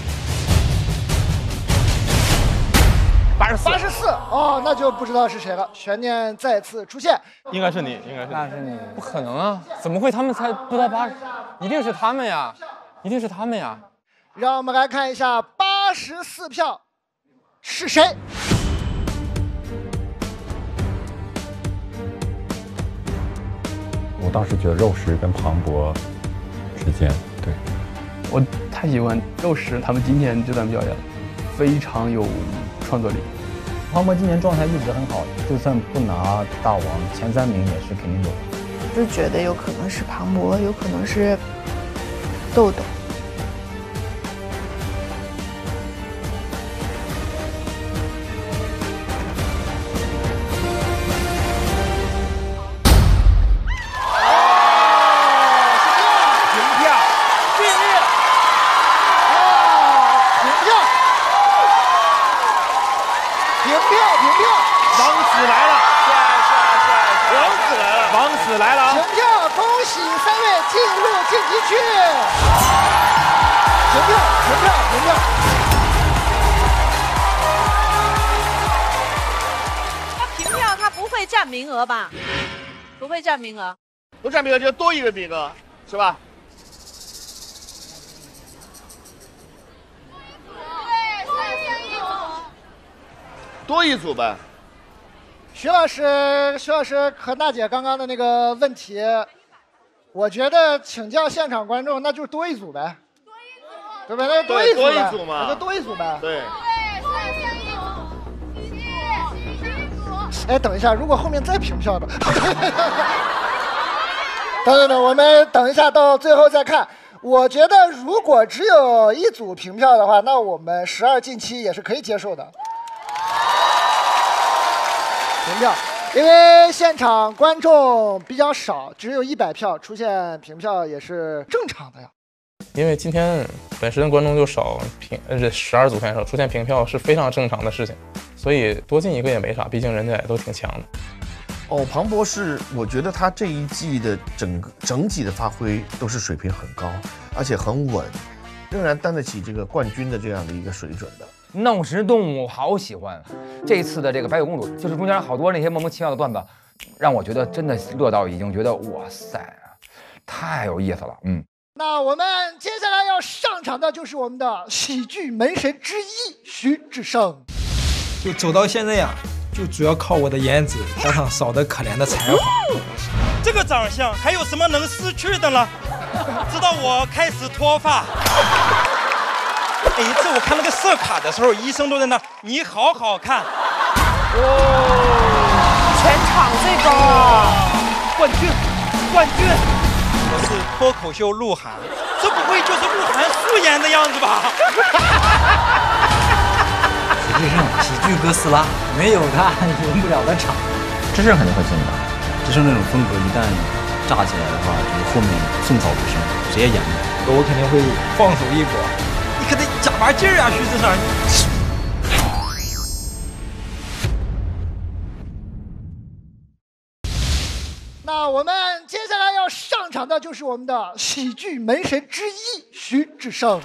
八十四，八十四哦，那就不知道是谁了。悬念再次出现， 应该是你，应该是那是你，不可能啊！怎么会他们才不到八十？一定是他们呀，一定是他们呀！ 让我们来看一下八十四票是谁。 我当时觉得肉食跟庞博之间，对我太喜欢肉食他们今天这段表演了，非常有创作力。 庞博今年状态一直很好，就算不拿大王前三名也是肯定有。 就觉得有可能是庞博，有可能是豆豆。 来了！评票，恭喜三位进入晋级区。 平票，平票，平票。 那平票他不会占名额吧？不会占名额。 不占名额就多一个名额，是吧？多一组呗。 徐老师，徐老师和娜姐刚刚的那个问题，我觉得请教现场观众，那就是多一组呗，对吧？那就多一组呗， 多一组嘛， 那就多一组呗。 对。 哎，等一下，如果后面再平票的，等等等，我们等一下到最后再看。我觉得如果只有一组平票的话，那我们十二进七也是可以接受的。平票，因为现场观众比较少，只有一百票，出现平票也是正常的呀。 因为今天本身观众就少，平呃这十二组选手出现平票是非常正常的事情，所以多进一个也没啥，毕竟人家也都挺强的。 哦，庞博士，我觉得他这一季的整个整体的发挥都是水平很高，而且很稳，仍然担得起这个冠军的这样的一个水准的。 闹食动物好喜欢，这一次的这个白雪公主，就是中间好多那些莫名其妙的段子，让我觉得真的乐到已经觉得哇塞，太有意思了。嗯， 那我们接下来要上场的就是我们的喜剧门神之一徐志胜。 就走到现在呀、啊，就主要靠我的颜值加上少得可怜的才华。 这个长相还有什么能失去的呢？直到我开始脱发。每一次我看那个色卡的时候，医生都在那，你好好看。 哦，全场最高啊！ 冠军，冠军！我是脱口秀鹿晗，这不会就是鹿晗素颜的样子吧？ 志胜，喜剧哥斯拉，没有他赢不了的场。志胜肯定会进的，志胜那种风格一旦炸起来的话，就是后面寸草不生，谁也演不了。 我肯定会放手一搏。你可得加把劲儿啊，徐志胜！ 那我们接下来要上场的就是我们的喜剧门神之一徐志胜。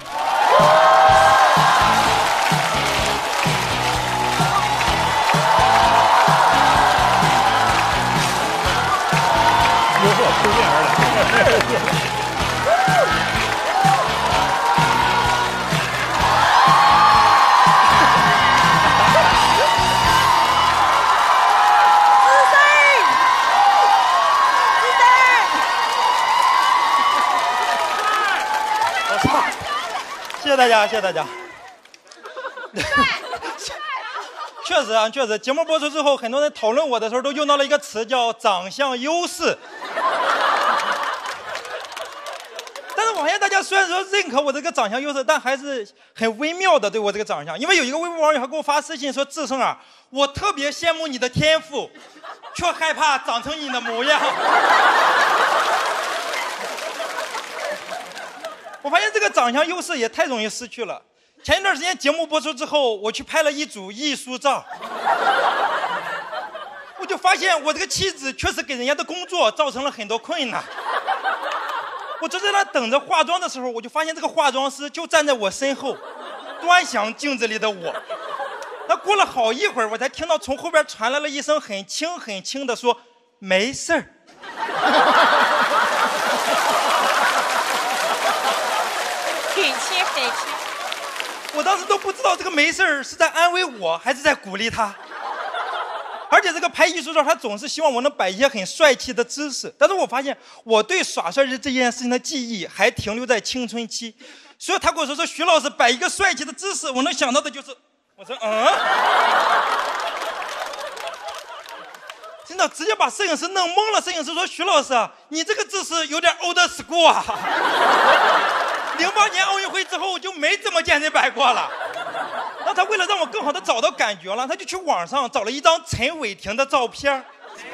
如何扑面而来？谢谢大家，谢谢大家。确实啊，确实，节目播出之后，很多人讨论我的时候都用到了一个词，叫长相优势。但是我发现大家虽然说认可我这个长相优势，但还是很微妙的对我这个长相。因为有一个微博网友还给我发私信说：“志胜啊，我特别羡慕你的天赋，却害怕长成你的模样。”我发现这个长相优势也太容易失去了。前一段时间节目播出之后，我去拍了一组艺术照，我就发现我这个妻子确实给人家的工作造成了很多困难。我就在那等着化妆的时候，我就发现这个化妆师就站在我身后，端详镜子里的我。那过了好一会儿，我才听到从后边传来了一声很轻很轻的说：“没事儿。” 很轻很轻。 我当时都不知道这个没事儿是在安慰我，还是在鼓励他。而且这个拍艺术照，他总是希望我能摆一些很帅气的姿势，但是我发现我对耍帅这件事情的记忆还停留在青春期，所以他跟我说说徐老师摆一个帅气的姿势，我能想到的就是，我说嗯，真的直接把摄影师弄懵了。摄影师说：“徐老师啊，你这个姿势有点 old school 啊。”零八年奥运会之后，我就没怎么健身摆过了。那他为了让我更好的找到感觉了，他就去网上找了一张陈伟霆的照片。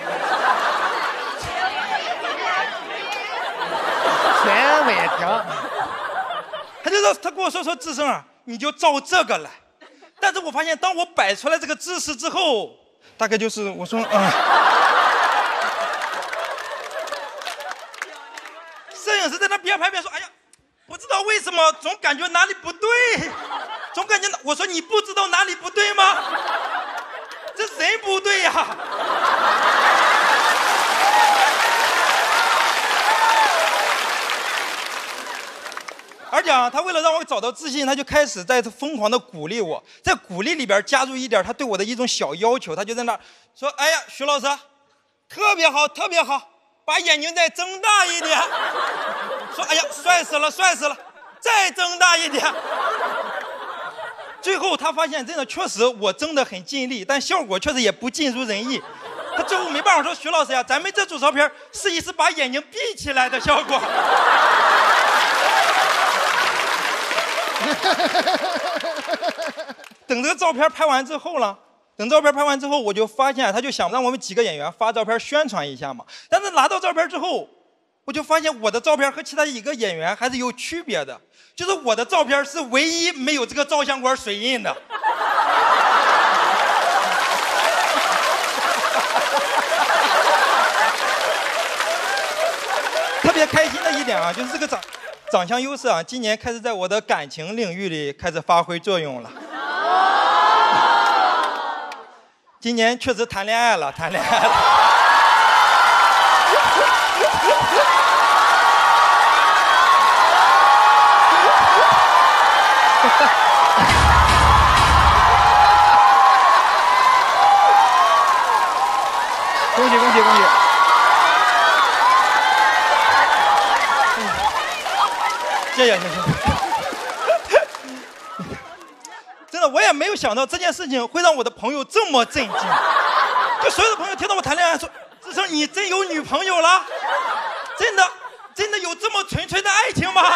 陈伟霆， 他就说他跟我说说志胜啊，你就照这个来。但是我发现，当我摆出来这个姿势之后，大概就是我说嗯。摄影师在那边拍边说：“哎呀。”不知道为什么总感觉哪里不对，总感觉我说你不知道哪里不对吗？这谁不对呀？而且啊，他为了让我找到自信，他就开始在疯狂的鼓励我，在鼓励里边加入一点他对我的一种小要求，他就在那儿说：“哎呀，徐老师，特别好，特别好，把眼睛再睁大一点。”说：“哎呀，帅死了，帅死了，再睁大一点。”最后他发现，真的确实我睁得很尽力，但效果确实也不尽如人意。他最后没办法说：“徐老师呀，咱们这组照片试一试把眼睛闭起来的效果。”等这个照片拍完之后呢，等照片拍完之后，我就发现他就想让我们几个演员发照片宣传一下嘛。但是拿到照片之后，我就发现我的照片和其他几个演员还是有区别的，就是我的照片是唯一没有这个照相馆水印的。特别开心的一点啊，就是这个长长相优势啊，今年开始在我的感情领域里开始发挥作用了。今年确实谈恋爱了，谈恋爱了。 恭喜恭喜恭喜！ 谢谢谢谢。真的，我也没有想到这件事情会让我的朋友这么震惊。就所有的朋友听到我谈恋爱说：“志胜，你真有女朋友了？真的，真的有这么纯粹的爱情吗？”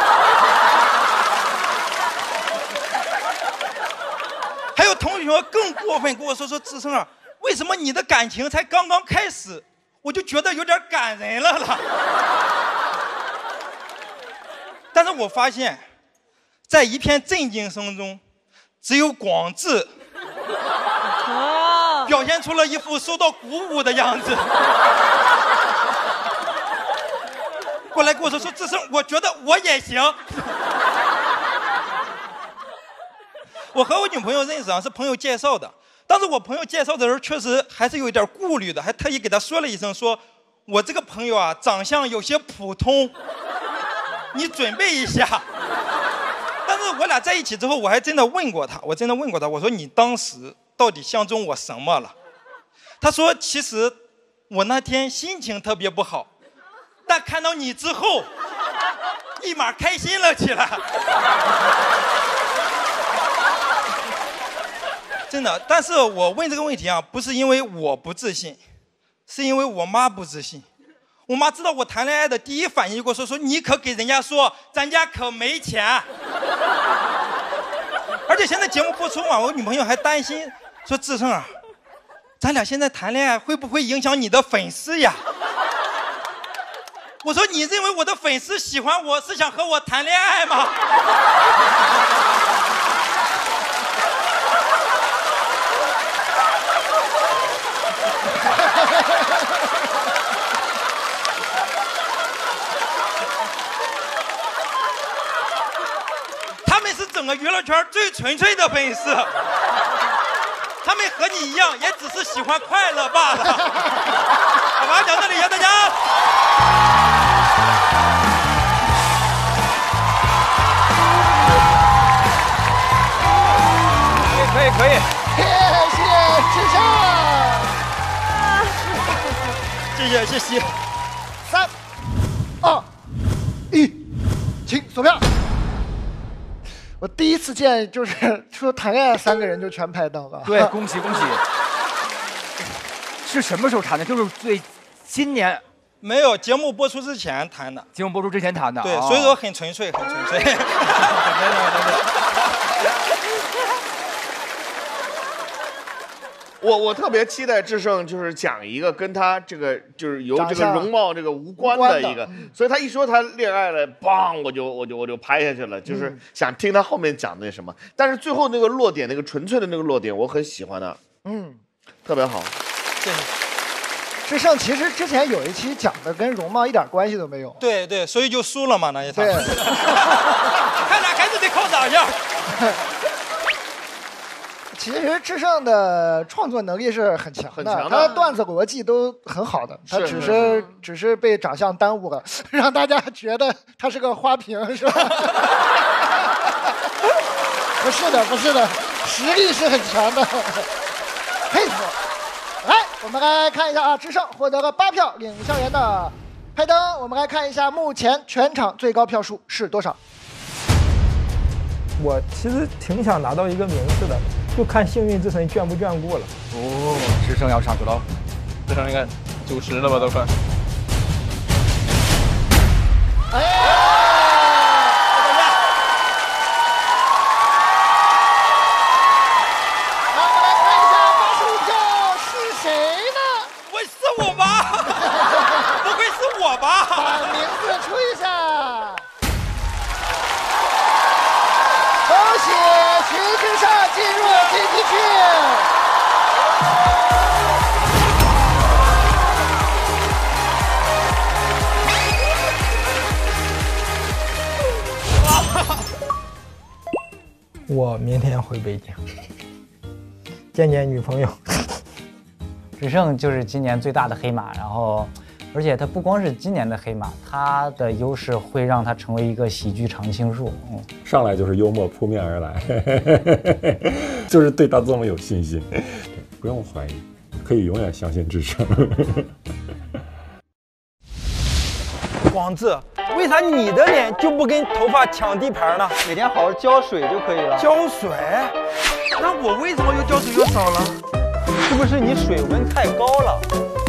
还有同学更过分，跟我说说志胜啊，为什么你的感情才刚刚开始，我就觉得有点感人了了。但是我发现，在一片震惊声中，只有广志表现出了一副受到鼓舞的样子。过来跟我说说，志胜，我觉得我也行。我和我女朋友认识啊，是朋友介绍的。当时我朋友介绍的时候，确实还是有一点顾虑的，还特意给他说了一声，说我这个朋友啊，长相有些普通。你准备一下。但是我俩在一起之后，我还真的问过他，我真的问过他，我说你当时到底相中我什么了？他说其实我那天心情特别不好，但看到你之后，立马开心了起来。真的，但是我问这个问题啊，不是因为我不自信，是因为我妈不自信。我妈知道我谈恋爱的第一反应就跟我说说你可给人家说咱家可没钱。而且现在节目播出嘛，我女朋友还担心说志胜啊，咱俩现在谈恋爱会不会影响你的粉丝呀？我说你认为我的粉丝喜欢我是想和我谈恋爱吗？整个娱乐圈最纯粹的粉丝，他们和你一样，也只是喜欢快乐罢了。好吧，讲到这里，谢谢大家。 可以可以可以， 谢谢志胜。 谢谢谢谢。 三、二、一，请锁票。我第一次见，就是说谈恋爱三个人就全拍到了。 对，恭喜恭喜！是什么时候谈的？就是最今年？ 没有，节目播出之前谈的。 节目播出之前谈的。 对， 哦、 所以说很纯粹，很纯粹。 我我特别期待志胜就是讲一个跟他这个就是由这个容貌这个无关的一个，嗯、所以他一说他恋爱了，梆我就我就我就拍下去了，就是想听他后面讲那什么。但是最后那个落点，那个纯粹的那个落点，我很喜欢的，嗯，特别好， 谢谢。 志胜其实之前有一期讲的跟容貌一点关系都没有。 对对，所以就输了嘛那一场。 对， 看来还是得靠长相。 其实志胜的创作能力是很强的， 很强的他的段子逻辑都很好的，他只是是只是被长相耽误了，让大家觉得他是个花瓶，是吧？不是的，不是的，实力是很强的，佩服。来，我们来看一下啊，志胜获得了八票，领校园的拍灯。我们来看一下目前全场最高票数是多少？ 我其实挺想拿到一个名次的，就看幸运之神眷不眷顾了。 哦，志胜要上去了， 志胜应该九十了吧都快。 哎呀！把名字出一下，恭喜徐志胜进入晋级区。 我明天回北京，见见女朋友。 志胜就是今年最大的黑马，然后。而且他不光是今年的黑马，他的优势会让他成为一个喜剧常青树。嗯， 上来就是幽默扑面而来，就是对他这么有信心，不用怀疑，可以永远相信志胜。 广志，为啥你的脸就不跟头发抢地盘呢？ 每天好好浇水就可以了。 浇水？那我为什么又浇水又少了？ 是不是你水温太高了？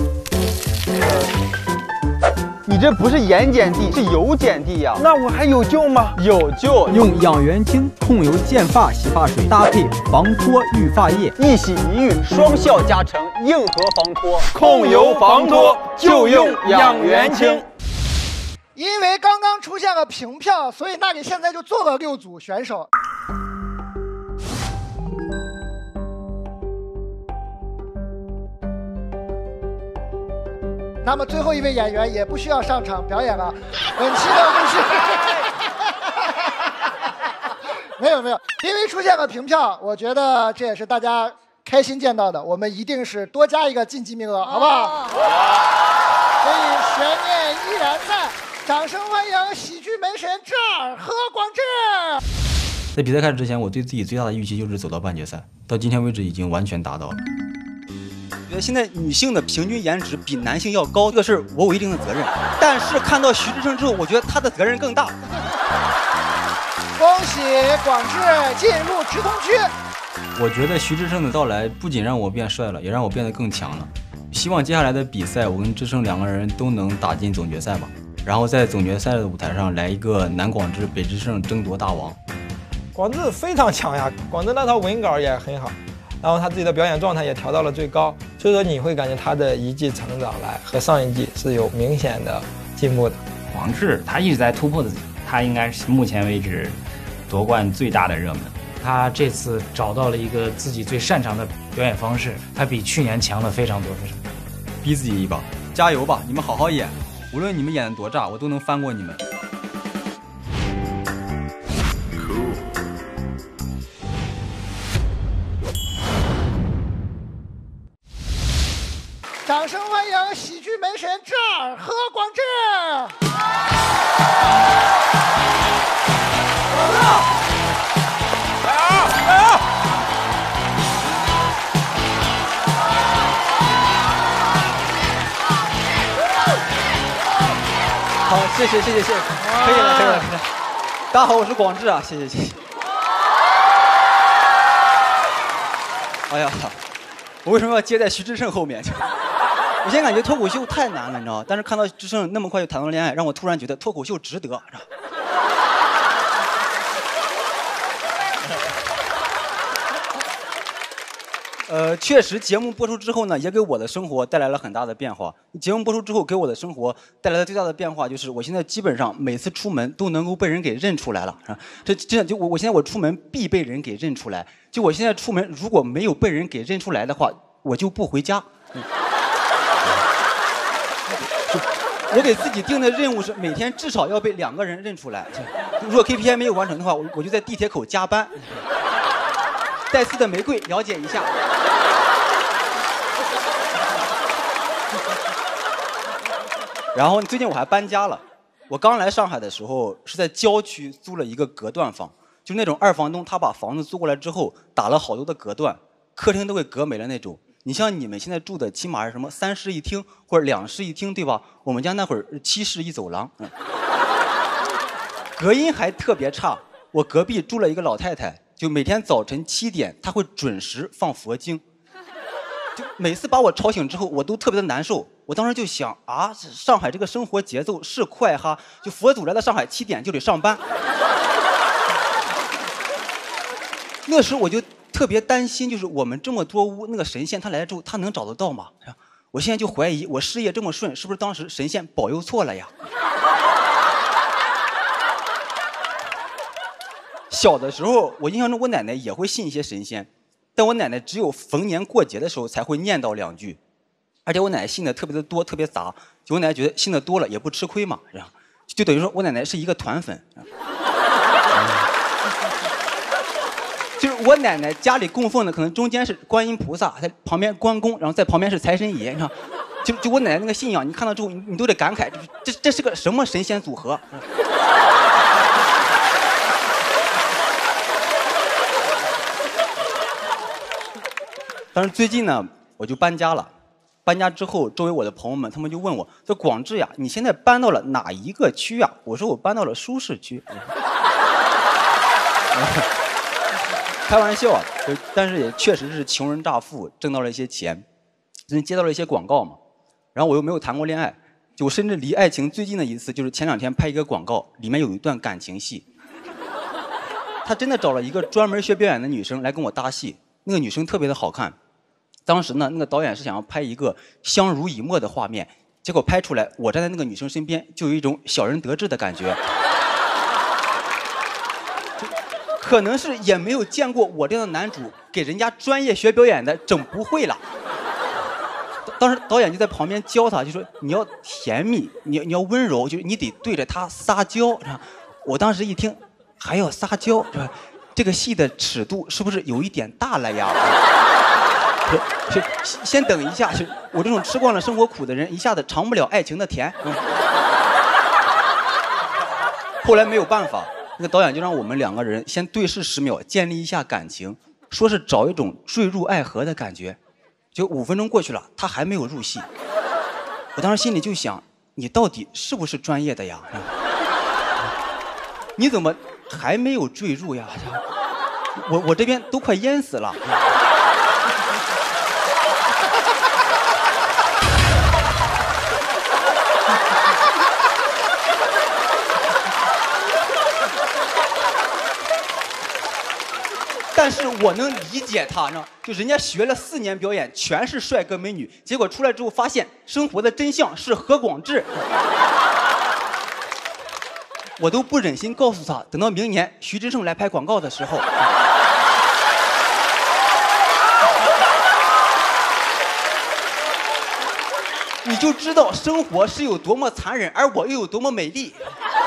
你这不是盐碱地，是油碱地呀！ 那我还有救吗？ 有救！ 用养元清控油健发洗发水搭配防脱育发液， 一洗一浴，双效加成，硬核防脱， 控油防脱就用养元清。 因为刚刚出现了平票，所以那里现在就做了六组选手。那么最后一位演员也不需要上场表演了，本期的故事没有没有，因为出现了平票，我觉得这也是大家开心见到的，我们一定是多加一个晋级名额，好不好？所以悬念依然在，掌声欢迎喜剧门神郑尔和广志。 在比赛开始之前，我对自己最大的预期就是走到半决赛，到今天为止已经完全达到了。 觉得现在女性的平均颜值比男性要高，这个事我有一定的责任。但是看到徐志胜之后，我觉得他的责任更大。 恭喜广志进入直通区。 我觉得徐志胜的到来不仅让我变帅了，也让我变得更强了。希望接下来的比赛，我跟志胜两个人都能打进总决赛吧。然后在总决赛的舞台上来一个南广志北志胜争夺大王。 广志非常强呀，广志那套文稿也很好。然后他自己的表演状态也调到了最高，所以说你会感觉他的一季成长来和上一季是有明显的进步的。 广志他一直在突破自己，他应该是目前为止夺冠最大的热门。 他这次找到了一个自己最擅长的表演方式，他比去年强了非常多非常多。 逼自己一把，加油吧！你们好好演，无论你们演的多炸，我都能翻过你们。 掌声欢迎喜剧门神郑尔和广志。 广志，加油加油！ 好，谢谢谢谢谢谢，可以了可以了可以了。大家好，我是广志啊，谢谢谢谢。哎呀，我为什么要接在徐志胜后面？我现在感觉脱口秀太难了，你知道吗？但是看到志胜那么快就谈到恋爱，让我突然觉得脱口秀值得，知道吗？呃，确实，节目播出之后呢，也给我的生活带来了很大的变化。节目播出之后，给我的生活带来的最大的变化就是，我现在基本上每次出门都能够被人给认出来了。啊，这这就我我现在我出门必被人给认出来。就我现在出门如果没有被人给认出来的话，我就不回家。嗯我给自己定的任务是每天至少要被两个人认出来。如果 K P I 没有完成的话，我我就在地铁口加班。带刺的玫瑰，了解一下。然后最近我还搬家了。我刚来上海的时候是在郊区租了一个隔断房，就那种二房东他把房子租过来之后打了好多的隔断，客厅都给隔没了那种。你像你们现在住的起码是什么三室一厅或者两室一厅对吧？我们家那会儿七室一走廊，嗯、隔音还特别差。我隔壁住了一个老太太，就每天早晨七点她会准时放佛经，就每次把我吵醒之后我都特别的难受。我当时就想啊，上海这个生活节奏是快哈，就佛祖来到上海七点就得上班。那时候我就特别担心，就是我们这么多屋，那个神仙他来之后他能找得到吗？我现在就怀疑我事业这么顺，是不是当时神仙保佑错了呀？小的时候，我印象中我奶奶也会信一些神仙，但我奶奶只有逢年过节的时候才会念叨两句。而且我奶奶信的特别的多，特别杂。就我奶奶觉得信的多了也不吃亏嘛，然后就等于说我奶奶是一个团粉。就是我奶奶家里供奉的，可能中间是观音菩萨，在旁边关公，然后在旁边是财神爷，你看，就就我奶奶那个信仰，你看到之后你你都得感慨，这这是个什么神仙组合？但是最近呢，我就搬家了。搬家之后，周围我的朋友们他们就问我：“说广志呀，你现在搬到了哪一个区呀？”我说：“我搬到了舒适区。”开玩笑啊，但是也确实是穷人乍富，挣到了一些钱，最近接到了一些广告嘛。然后我又没有谈过恋爱，就我甚至离爱情最近的一次就是前两天拍一个广告，里面有一段感情戏。他真的找了一个专门学表演的女生来跟我搭戏，那个女生特别的好看。当时呢，那个导演是想要拍一个相濡以沫的画面，结果拍出来，我站在那个女生身边，就有一种小人得志的感觉。可能是也没有见过我这样的男主给人家专业学表演的整不会了。当时导演就在旁边教他，就说你要甜蜜，你你要温柔，就是你得对着他撒娇。我当时一听还要撒娇，这个戏的尺度是不是有一点大了呀？是，先等一下，是我这种吃惯了生活苦的人，一下子尝不了爱情的甜。嗯、后来没有办法，那个导演就让我们两个人先对视十秒，建立一下感情，说是找一种坠入爱河的感觉。就五分钟过去了，他还没有入戏。我当时心里就想，你到底是不是专业的呀？你怎么还没有坠入呀？我我这边都快淹死了。但是我能理解他，你知道，就人家学了四年表演，全是帅哥美女，结果出来之后发现生活的真相是何广智。我都不忍心告诉他，等到明年徐志胜来拍广告的时候，你就知道生活是有多么残忍，而我又有多么美丽。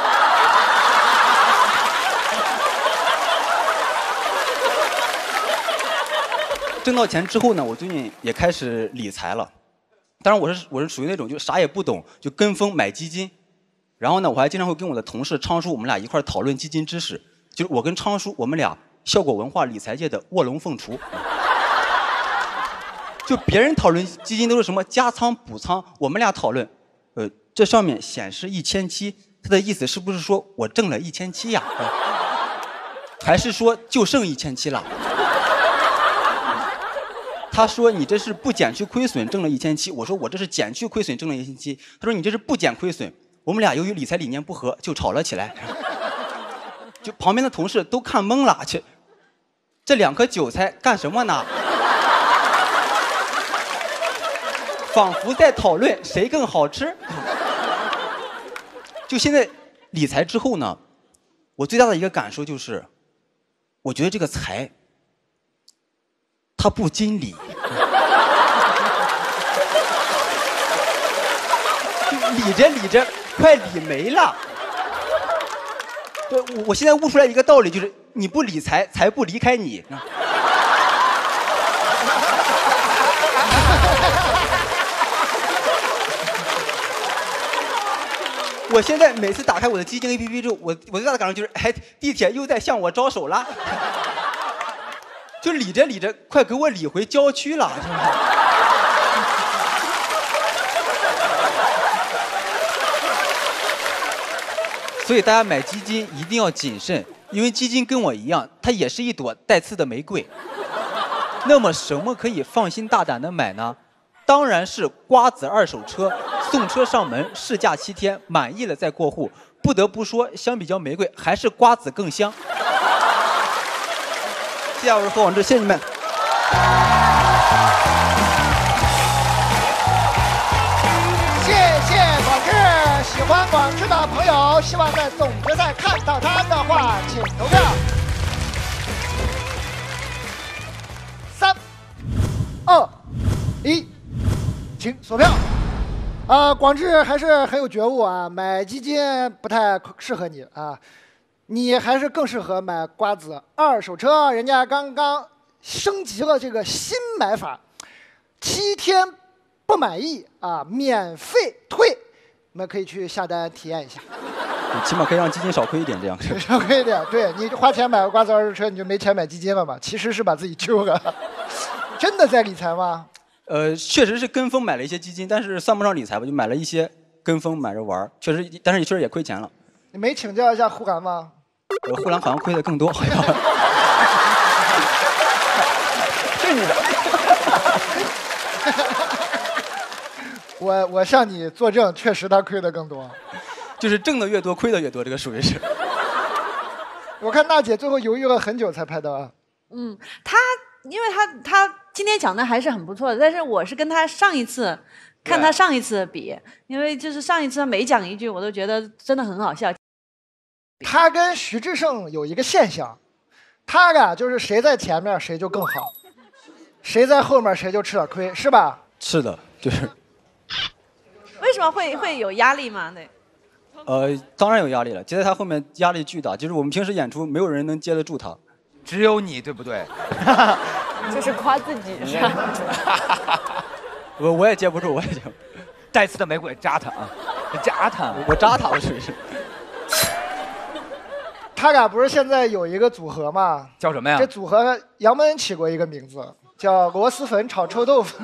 挣到钱之后呢，我最近也开始理财了。当然我是我是属于那种就啥也不懂就跟风买基金，然后呢我还经常会跟我的同事昌叔我们俩一块讨论基金知识，就是我跟昌叔我们俩效果文化理财界的卧龙凤雏。就别人讨论基金都是什么加仓补仓，我们俩讨论，呃这上面显示一千七，他的意思是不是说我挣了一千七呀？还是说就剩一千七了？他说你这是不减去亏损挣了一千七，我说我这是减去亏损挣了一千七。他说你这是不减亏损。我们俩由于理财理念不合就吵了起来，就旁边的同事都看懵了，这这两颗韭菜干什么呢？仿佛在讨论谁更好吃。就现在理财之后呢，我最大的一个感受就是，我觉得这个财它不经理。 理着理着快理没了。对，我我现在悟出来一个道理，就是你不理财，财不离开你。我现在每次打开我的基金 A P P 之后，我我最大的感受就是，哎，地铁又在向我招手了，就理着理着，快给我理回郊区了，是吧？所以大家买基金一定要谨慎，因为基金跟我一样，它也是一朵带刺的玫瑰。那么什么可以放心大胆的买呢？当然是瓜子二手车，送车上门，试驾七天，满意了再过户。不得不说，相比较玫瑰，还是瓜子更香。谢谢，我是何广智，谢谢你们。 谢谢广智，喜欢广智的朋友，希望在总决赛看到他的话，请投票。三、二、一，请锁票。啊、呃，广智还是很有觉悟啊，买基金不太适合你啊，你还是更适合买瓜子二手车，人家刚刚升级了这个新买法，七天不满意啊，免费退，你们可以去下单体验一下。 起码可以让基金少亏一点，这样少亏一点。对，你花钱买个瓜子二手车，你就没钱买基金了嘛？其实是把自己救了。真的在理财吗？ 呃，确实是跟风买了一些基金，但是算不上理财吧，就买了一些跟风买着玩，确实，但是确实也亏钱了。 你没请教一下呼兰吗？ 呃，呼兰好像亏的更多，好像。 是你的。我我向你作证，确实他亏的更多。 就是挣的越多，亏的越多，这个属于是。 我看娜姐最后犹豫了很久才拍到啊。 嗯，他因为他他今天讲的还是很不错的，但是我是跟他上一次看他上一次比，因为就是上一次他每讲一句我都觉得真的很好笑。 他跟徐志胜有一个现象，他俩就是谁在前面谁就更好，谁在后面谁就吃点亏，是吧？ 是的，就是。 为什么会会有压力吗？对。 呃，当然有压力了，接在他后面压力巨大，就是我们平时演出没有人能接得住他， 只有你，对不对？ 就是夸自己是吧？ 我我也接不住，我也接不住。 带刺的玫瑰扎他啊，扎他， 我扎他，我属于是。 他俩不是现在有一个组合吗？ 叫什么呀？ 这组合杨蒙恩起过一个名字，叫螺蛳粉炒臭豆腐。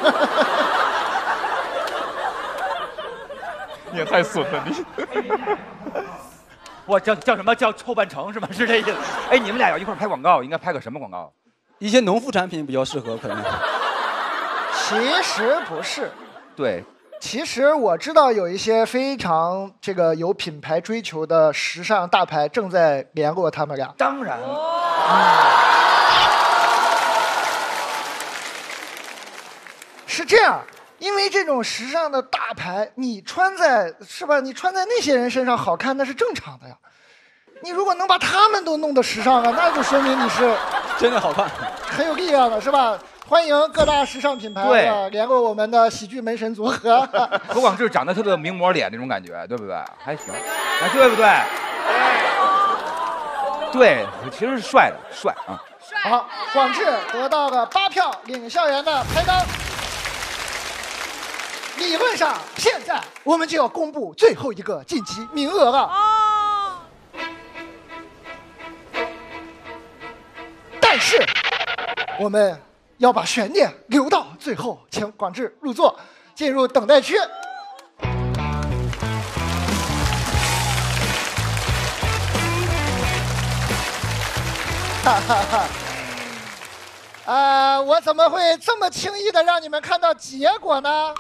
你也太损了你！我叫叫什么叫臭半成是吧？是这意思？哎，你们俩要一块拍广告，应该拍个什么广告？ 一些农副产品比较适合，可能。 其实不是。 对。 其实我知道有一些非常这个有品牌追求的时尚大牌正在联络他们俩。 当然。 嗯、是这样。因为这种时尚的大牌，你穿在是吧？你穿在那些人身上好看，那是正常的呀。你如果能把他们都弄得时尚了，那就说明你是真的好看， 很有力量的，是吧？欢迎各大时尚品牌对联络我们的喜剧门神组合。 何广智长得特别名模脸那种感觉，对不对？还行，哎，对不对？对，其实是帅的，帅啊。 好，广智得到了八票，领校园的拍档。理论上，现在我们就要公布最后一个晋级名额了。哦。但是，我们要把悬念留到最后，请广智入座，进入等待区。哈哈哈。啊，我怎么会这么轻易的让你们看到结果呢？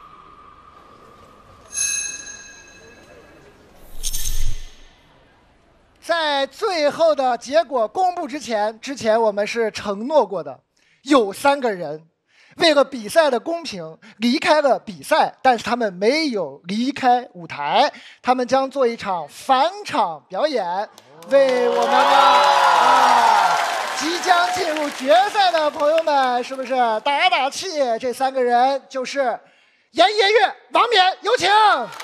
在最后的结果公布之前，之前我们是承诺过的，有三个人为了比赛的公平离开了比赛，但是他们没有离开舞台，他们将做一场返场表演，为我们的啊即将进入决赛的朋友们，是不是打打气？这三个人就是颜爷月，王冕，有请。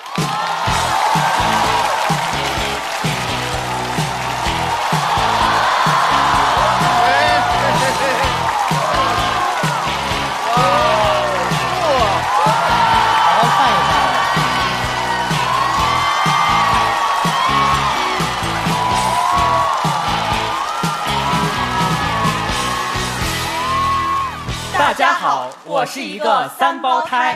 大家好，我是一个三胞胎。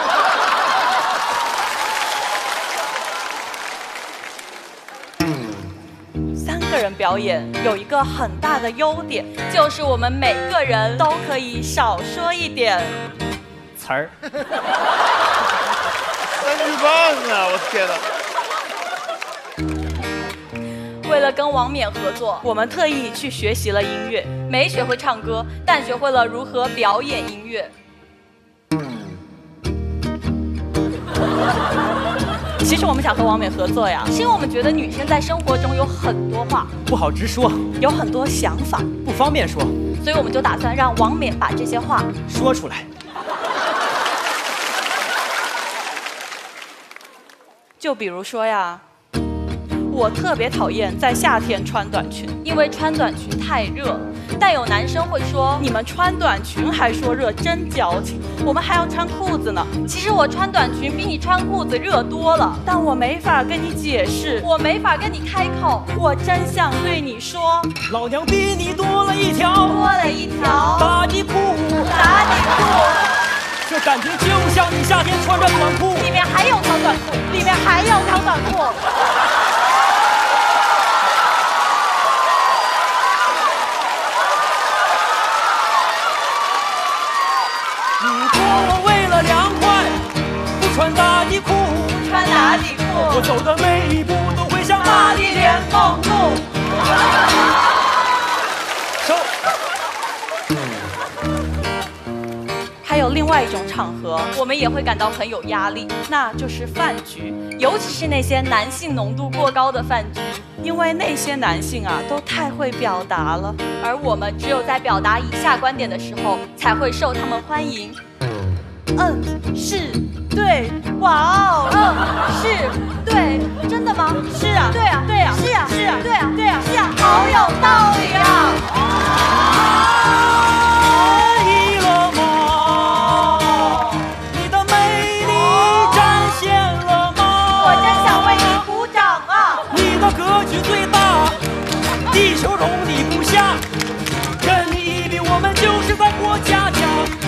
三个人表演有一个很大的优点，就是我们每个人都可以少说一点词儿。 三句半啊！我天哪！ 为了跟王冕合作，我们特意去学习了音乐，没学会唱歌，但学会了如何表演音乐。其实我们想和王冕合作呀，是因为我们觉得女生在生活中有很多话不好直说， 有很多想法不方便说， 所以我们就打算让王冕把这些话说出来。 就比如说呀，我特别讨厌在夏天穿短裙，因为穿短裙太热。但有男生会说，你们穿短裙还说热，真矫情。我们还要穿裤子呢。其实我穿短裙比你穿裤子热多了，但我没法跟你解释，我没法跟你开口。我真想对你说， 老娘比你多了一条， 多了一条打底裤， 打底裤。 这感觉就像你夏天穿着短裤， 里面还有条短裤，里面还有条短裤。 如果我为了凉快不穿打底裤， 穿打底裤， 我走的每一步都会像玛丽莲梦露。 收。 还有另外一种场合，我们也会感到很有压力，那就是饭局，尤其是那些男性浓度过高的饭局，因为那些男性啊都太会表达了，而我们只有在表达以下观点的时候才会受他们欢迎。嗯，是，对，哇哦，嗯，是，对，真的吗？是啊，对啊，对啊，是啊，是啊，对啊，对啊，是啊，好有道理啊！ 格局最大，地球容你不下，跟你一比，我们就是在过家家。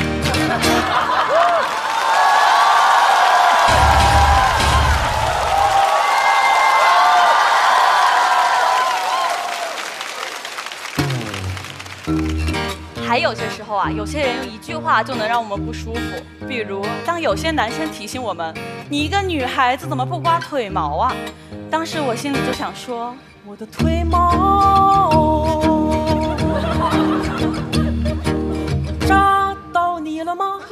还有些时候啊，有些人用一句话就能让我们不舒服，比如当有些男生提醒我们，你一个女孩子怎么不刮腿毛啊？当时我心里就想说，我的腿毛扎到你了吗？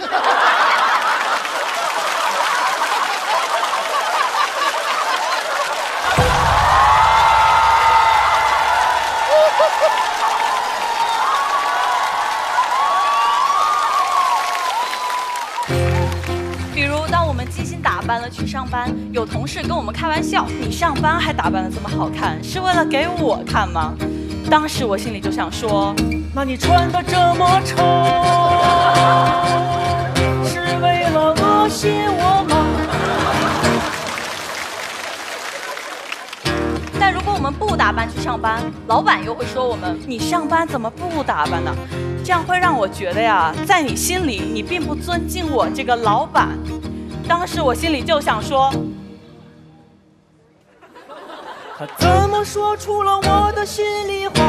比如当我们精心打扮了去上班，有同事跟我们开玩笑，你上班还打扮得这么好看，是为了给我看吗？当时我心里就想说， 那你穿得这么丑，是为了恶心我吗？ 但如果我们不打扮去上班，老板又会说我们，你上班怎么不打扮呢？这样会让我觉得呀，在你心里你并不尊敬我这个老板。当时我心里就想说， 他怎么说出了我的心里话？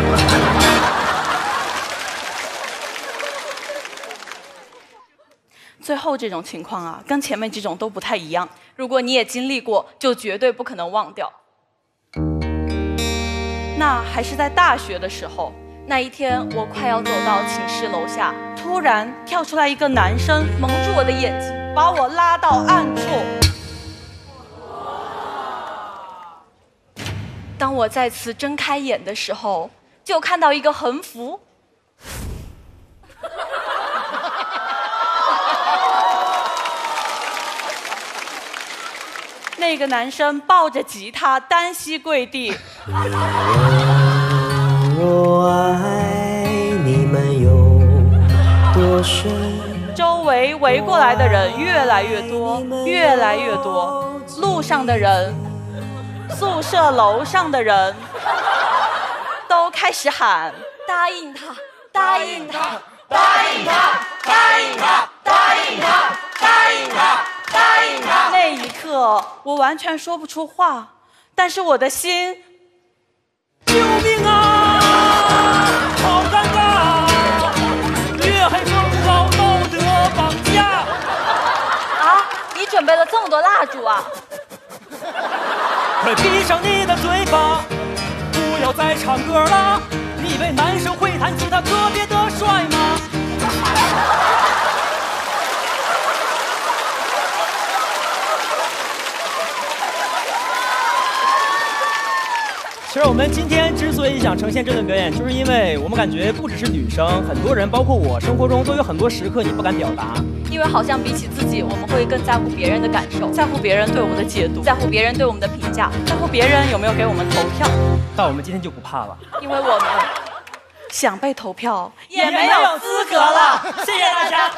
最后这种情况啊，跟前面这种都不太一样。如果你也经历过，就绝对不可能忘掉。那还是在大学的时候，那一天我快要走到寝室楼下，突然跳出来一个男生，蒙住我的眼睛，把我拉到暗处。当我再次睁开眼的时候，就看到一个横幅。 那个男生抱着吉他单膝跪地。 若爱你们有多深， 周围围过来的人越来越多，越来越多。路上的人，宿舍楼上的人，都开始喊：答应他，答应他，答应他，答应他，答应他，答应他，答应他。那一刻，我完全说不出话，但是我的心， 救命啊！好尴尬，月黑风高，道德绑架。 啊，你准备了这么多蜡烛啊？ 快闭上你的嘴巴，不要再唱歌了。你以为男生会弹吉他特别的帅吗？其实我们今天之所以想呈现这段表演，就是因为我们感觉不只是女生，很多人，包括我，生活中都有很多时刻你不敢表达。 因为好像比起自己，我们会更在乎别人的感受，在乎别人对我们的解读，在乎别人对我们的评价，在乎别人有没有给我们投票。 但我们今天就不怕了， 因为我们想被投票也没有资格了。谢谢大家。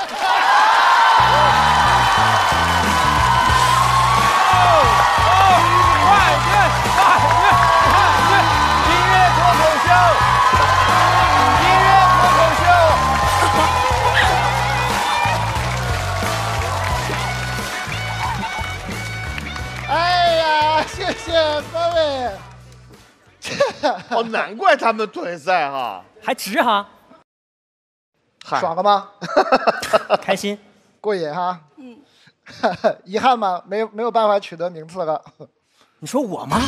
谢谢三位。 哦，难怪他们退赛哈， 还值哈， 爽了吗？ 开心， 过瘾哈。嗯，遗憾吗？没有没有办法取得名次了。 你说我吗？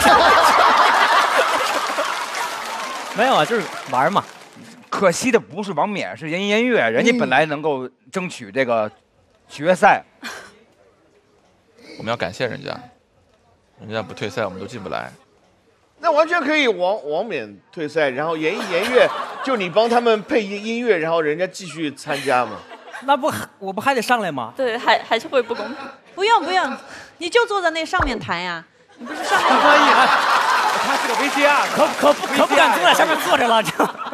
没有啊，就是玩嘛。 可惜的不是王冕，是言言乐，人家本来能够争取这个决赛。 我们要感谢人家。人家不退赛，我们都进不来。 那完全可以王王冕退赛，然后言一言乐，就你帮他们配音音乐，然后人家继续参加嘛。 那不我不还得上来吗？ 对，还还是会不公平。 不用不用，你就坐在那上面弹呀。你不是上面可以啊？他是个 V C R， 可可不可不敢坐在上面坐着了，这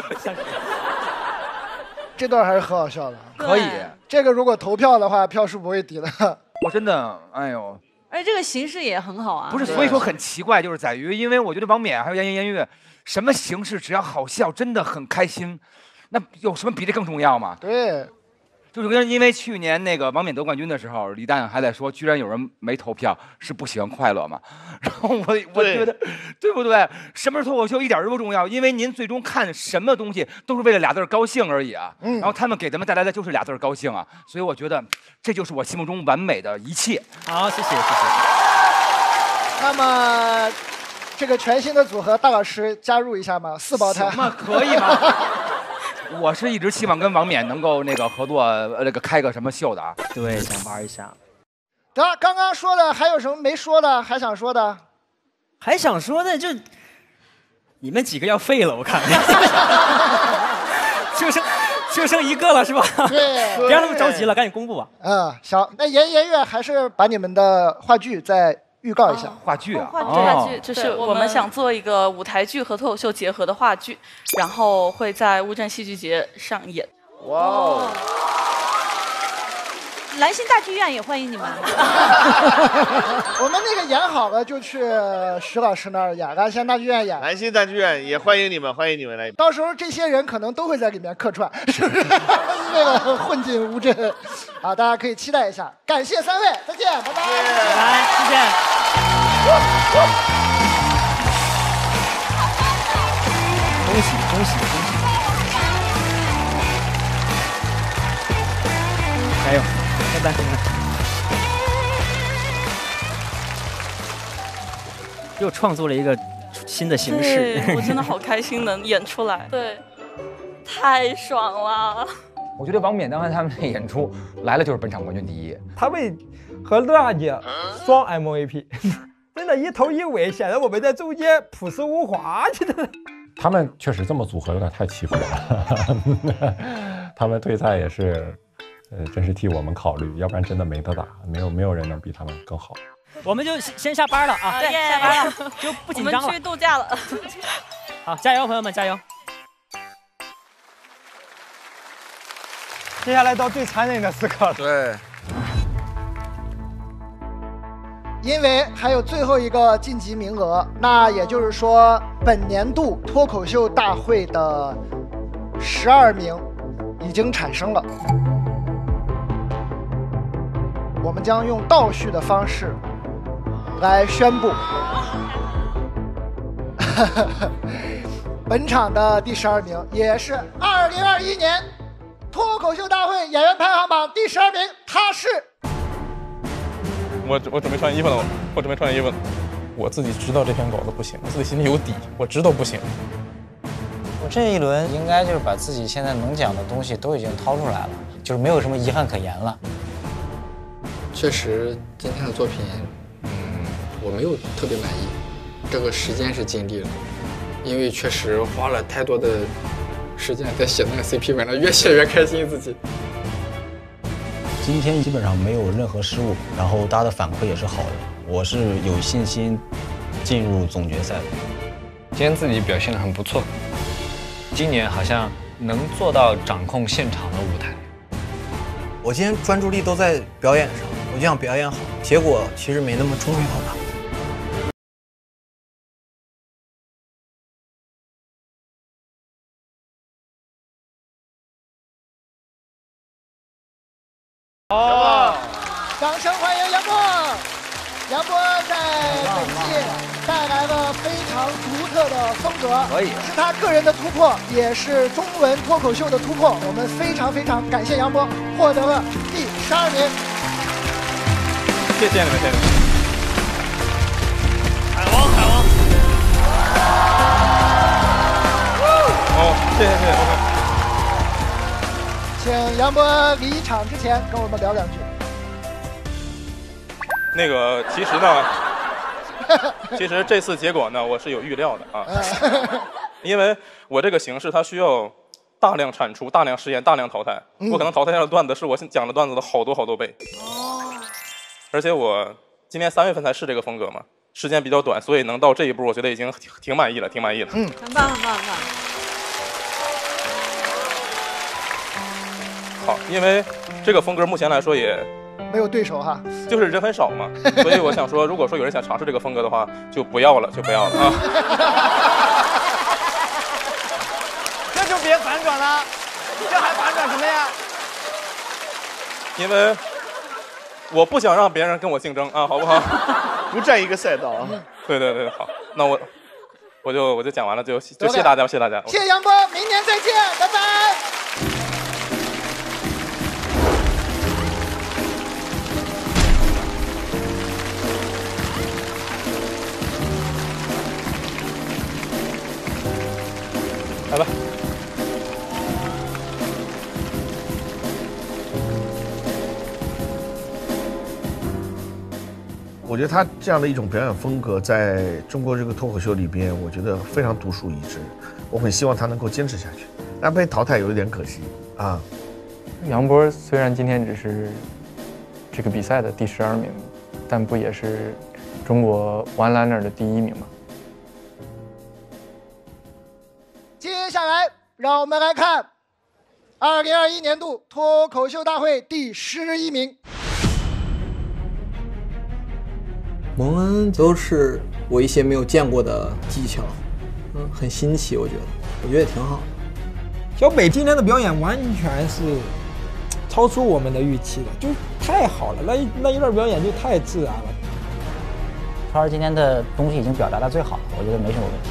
这段还是很好笑的。 可以， 这个如果投票的话，票数不会低的。 我真的，哎呦。 而这个形式也很好啊。 不是，所以说很奇怪，就是在于，因为我觉得王冕还有言言言乐，什么形式只要好笑，真的很开心。那有什么比这更重要吗？ 对， 就是跟因为去年那个王冕得冠军的时候，李诞还在说，居然有人没投票，是不喜欢快乐嘛？然后我我觉得，对不对？什么是脱口秀一点都不重要，因为您最终看什么东西都是为了俩字高兴而已啊。嗯。然后他们给咱们带来的就是俩字高兴啊，所以我觉得这就是我心目中完美的一切。 好，谢谢谢谢。 那么，这个全新的组合，大老师加入一下吗？四胞胎。 什么可以吗？我是一直希望跟王冕能够那个合作，呃，那个开个什么秀的啊。 对，想玩一下。 得，刚刚说的还有什么没说的？还想说的？ 还想说的就，你们几个要废了，我看。就剩就剩一个了是吧？ 对， 别让他们着急了，赶紧公布吧。 嗯，行，那言言乐还是把你们的话剧再预告一下。 话剧啊， 话剧，话剧就是我们想做一个舞台剧和脱口秀结合的话剧，然后会在乌镇戏剧节上演。 哇哦！ 兰心大剧院也欢迎你们。 我们那个演好了就去徐老师那儿演，兰心大剧院演。 兰心大剧院也欢迎你们，欢迎你们来。 到时候这些人可能都会在里面客串，是不是？为了混进乌镇，啊，大家可以期待一下。感谢三位，再见，拜拜， 拜拜，再见。恭喜恭喜恭喜！加油！拜拜。又创作了一个新的形式。 对，我真的好开心能演出来。对，太爽了。 我觉得王冕当时他们这演出来了就是本场冠军第一。 他们和乐大姐双 M V P， 真的，一头一尾，显得我们在中间朴实无华，真的。 他们确实这么组合有点太欺负人了。他们退赛也是，呃，真是替我们考虑，要不然真的没得打，没有没有人能比他们更好。 我们就先下班了啊！ 对，下班了， 就不紧张了。 我们去度假了。 好，加油，朋友们，加油！ 接下来到最残忍的时刻了。 对。 因为还有最后一个晋级名额，那也就是说，本年度脱口秀大会的十二名已经产生了。我们将用倒叙的方式来宣布本场的第十二名，也是二零二一年脱口秀大会演员排行榜第十二名，他是。 我我准备穿衣服了，我我准备穿衣服了。我自己知道这篇稿子不行，我自己心里有底，我知道不行。 我这一轮应该就是把自己现在能讲的东西都已经掏出来了，就是没有什么遗憾可言了。 确实，今天的作品，嗯，我没有特别满意。这个时间是尽力了，因为确实花了太多的时间在写那个 C P 文了，越写越开心自己。 今天基本上没有任何失误，然后大家的反馈也是好的，我是有信心进入总决赛的。 今天自己表现得很不错， 今年好像能做到掌控现场的舞台。 我今天专注力都在表演上，我就想表演好，结果其实没那么充分好吧。 哦，掌声欢迎杨波！杨波在本届带来了非常独特的风格， 可以是他个人的突破，也是中文脱口秀的突破。我们非常非常感谢杨波获得了第十二名。 谢谢你们，谢谢你们。 海王，海王。 哦，谢谢谢谢 ，OK。 请杨波离场之前跟我们聊两句。 那个，其实呢，其实这次结果呢，我是有预料的啊，因为我这个形式它需要大量产出、大量实验、大量淘汰， 嗯、 我可能淘汰下的段子是我讲的段子的好多好多倍。 哦。 而且我今年三月份才试这个风格嘛，时间比较短，所以能到这一步，我觉得已经挺挺满意了，挺满意了。 嗯， 很棒，很棒，很棒。 好，因为这个风格目前来说也没有对手哈， 就是人很少嘛，所以我想说，如果说有人想尝试这个风格的话，就不要了，就不要了啊。 这就别反转了，这还反转什么呀？ 因为我不想让别人跟我竞争啊，好不好？ 不占一个赛道啊。 对对对，好，那我我就我就讲完了，就就谢谢大家，谢谢大家， 谢谢杨波，明年再见，拜拜。 来吧。 我觉得他这样的一种表演风格，在中国这个脱口秀里边，我觉得非常独树一帜。我很希望他能够坚持下去，但被淘汰有一点可惜啊。 杨波虽然今天只是这个比赛的第十二名，但不也是中国 one-liner 的第一名吗？ 接下来，让我们来看二零二一年度脱口秀大会第十一名。 蒙恩都是我一些没有见过的技巧，嗯，很新奇，我觉得，我觉得也挺好。 小北今天的表演完全是超出我们的预期的，就太好了，那一那一段表演就太自然了。 超儿今天的东西已经表达的最好了，我觉得没什么问题。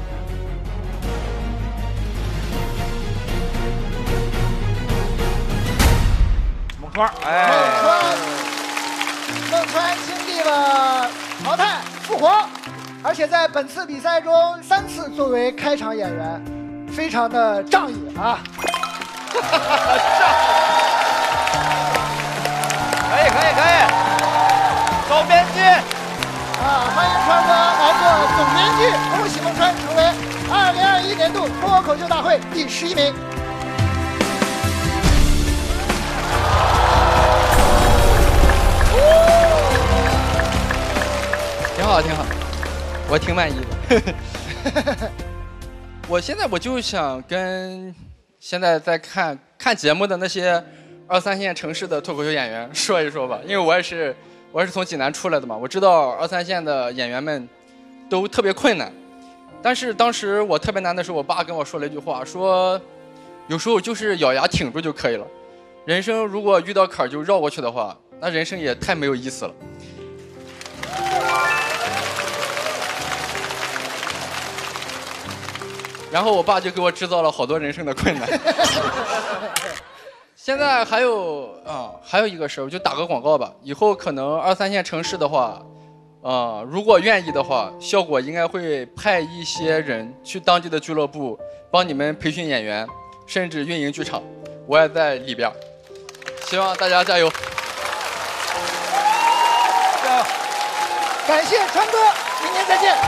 孟川，哎， 孟川，孟川经历了淘汰复活，而且在本次比赛中三次作为开场演员，非常的仗义啊！ 可以可以可以，总编辑啊，欢迎川哥来做总编剧，恭喜孟川成为二零二一年度脱口秀大会第十一名。 好，挺好，我挺满意的。我现在我就想跟现在在看看节目的那些二三线城市的脱口秀演员说一说吧，因为我也是我也是从济南出来的嘛，我知道二三线的演员们都特别困难，但是当时我特别难的时候，我爸跟我说了一句话，说有时候就是咬牙挺住就可以了，人生如果遇到坎儿就绕过去的话，那人生也太没有意思了。然后我爸就给我制造了好多人生的困难。现在还有啊，还有一个事儿，我就打个广告吧。以后可能二三线城市的话，啊，如果愿意的话，效果应该会派一些人去当地的俱乐部，帮你们培训演员，甚至运营剧场。我也在里边，希望大家加油。 加油！感谢川哥，明年再见。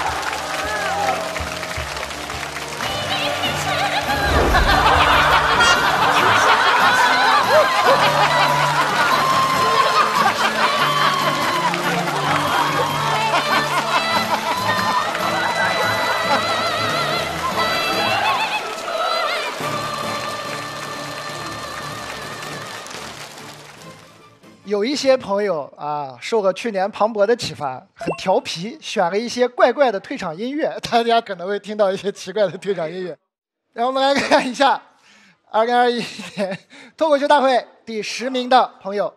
有一些朋友啊，受了去年庞博的启发，很调皮，选了一些怪怪的退场音乐，大家可能会听到一些奇怪的退场音乐。让我们来看一下二零二一年脱口秀大会第十名的朋友。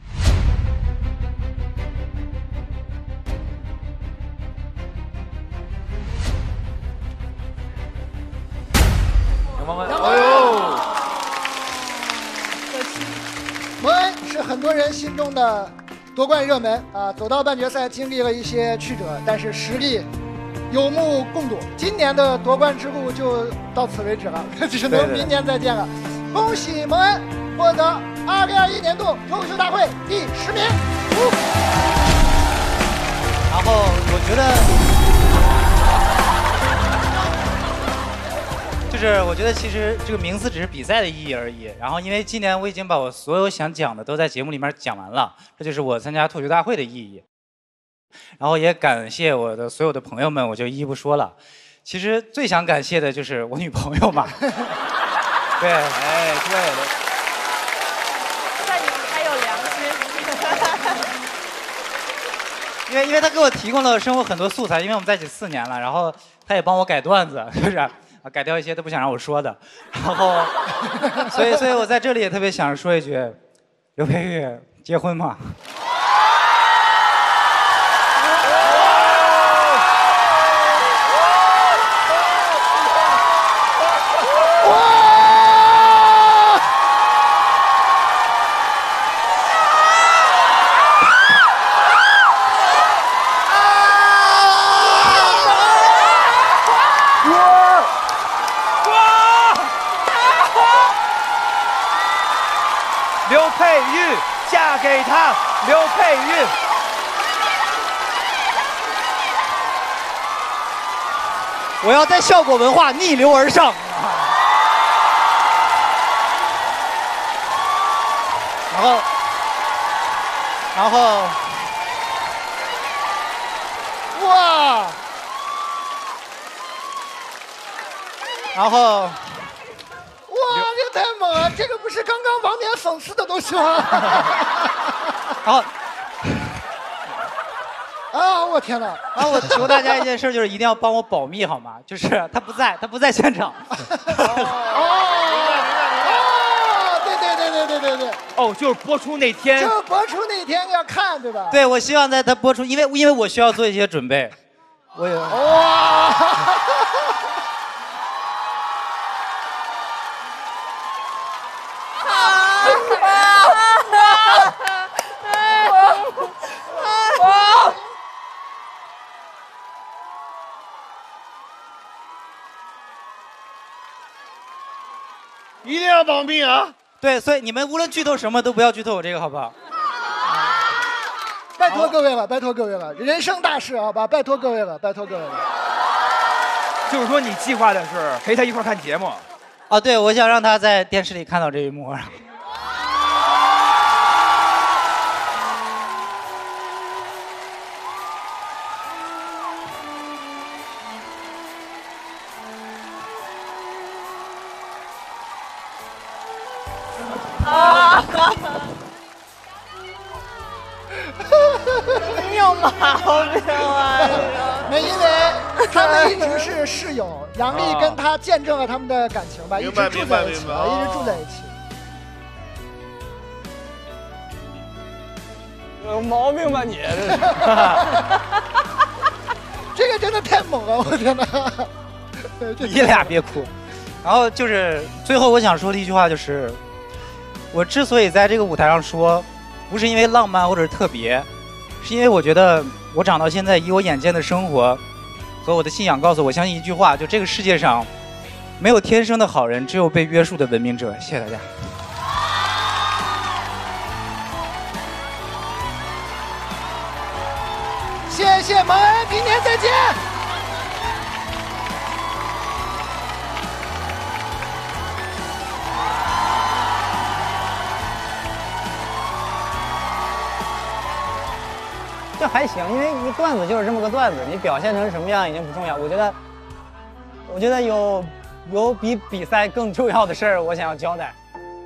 杨蒙恩， 哎呦，蒙恩是很多人心中的夺冠热门啊，走到半决赛经历了一些曲折，但是实力有目共睹。今年的夺冠之路就到此为止了，只能明年再见了。恭喜蒙恩获得二零二一年度脱口秀大会第十名。 然后我觉得。就是我觉得其实这个名次只是比赛的意义而已。然后因为今年我已经把我所有想讲的都在节目里面讲完了，这就是我参加脱口秀大会的意义。然后也感谢我的所有的朋友们，我就一一不说了。其实最想感谢的就是我女朋友嘛。对，哎，对。 算你还有良心。 因为因为她给我提供了生活很多素材，因为我们在一起四年了，然后她也帮我改段子，是不是？改掉一些都不想让我说的，然后，所以，所以我在这里也特别想说一句，刘佩玉结婚吗？ 刘佩玉，嫁给他，刘佩玉。 我要在效果文化逆流而上。然后，然后， 哇！ 然后。 哇，这太猛了！这个不是刚刚王冕讽刺的东西吗？ 然后， 啊，我天哪！ 然后我求大家一件事，就是一定要帮我保密，好吗？就是他不在，他不在现场。 哦，对对对对对对对。 哦，就是播出那天。 就是播出那天要看，对吧？ 对，我希望在他播出，因为因为我需要做一些准备。我有。 哇！ 一定要保密啊！ 对，所以你们无论剧透什么都不要剧透我这个，好不好？ 拜托各位了，拜托各位了，人生大事，好吧？拜托各位了，拜托各位了。 就是说，你计划的是陪他一块看节目？ 啊，对，我想让他在电视里看到这一幕。 你有毛病啊！ 没，因为他们一直是室友，杨笠跟他见证了他们的感情吧，一直住在一起了，一直住在一起。 有毛病吧你？ 这个真的太猛了，我天哪！ 你俩别哭。然后就是最后我想说的一句话就是，我之所以在这个舞台上说，不是因为浪漫或者特别，是因为我觉得我长到现在，以我眼见的生活和我的信仰告诉我，相信一句话，就这个世界上没有天生的好人，只有被约束的文明者。谢谢大家。 谢谢蒙恩，明天再见。 这还行，因为一段子就是这么个段子，你表现成什么样已经不重要。我觉得，我觉得有有比比赛更重要的事儿，我想要交代。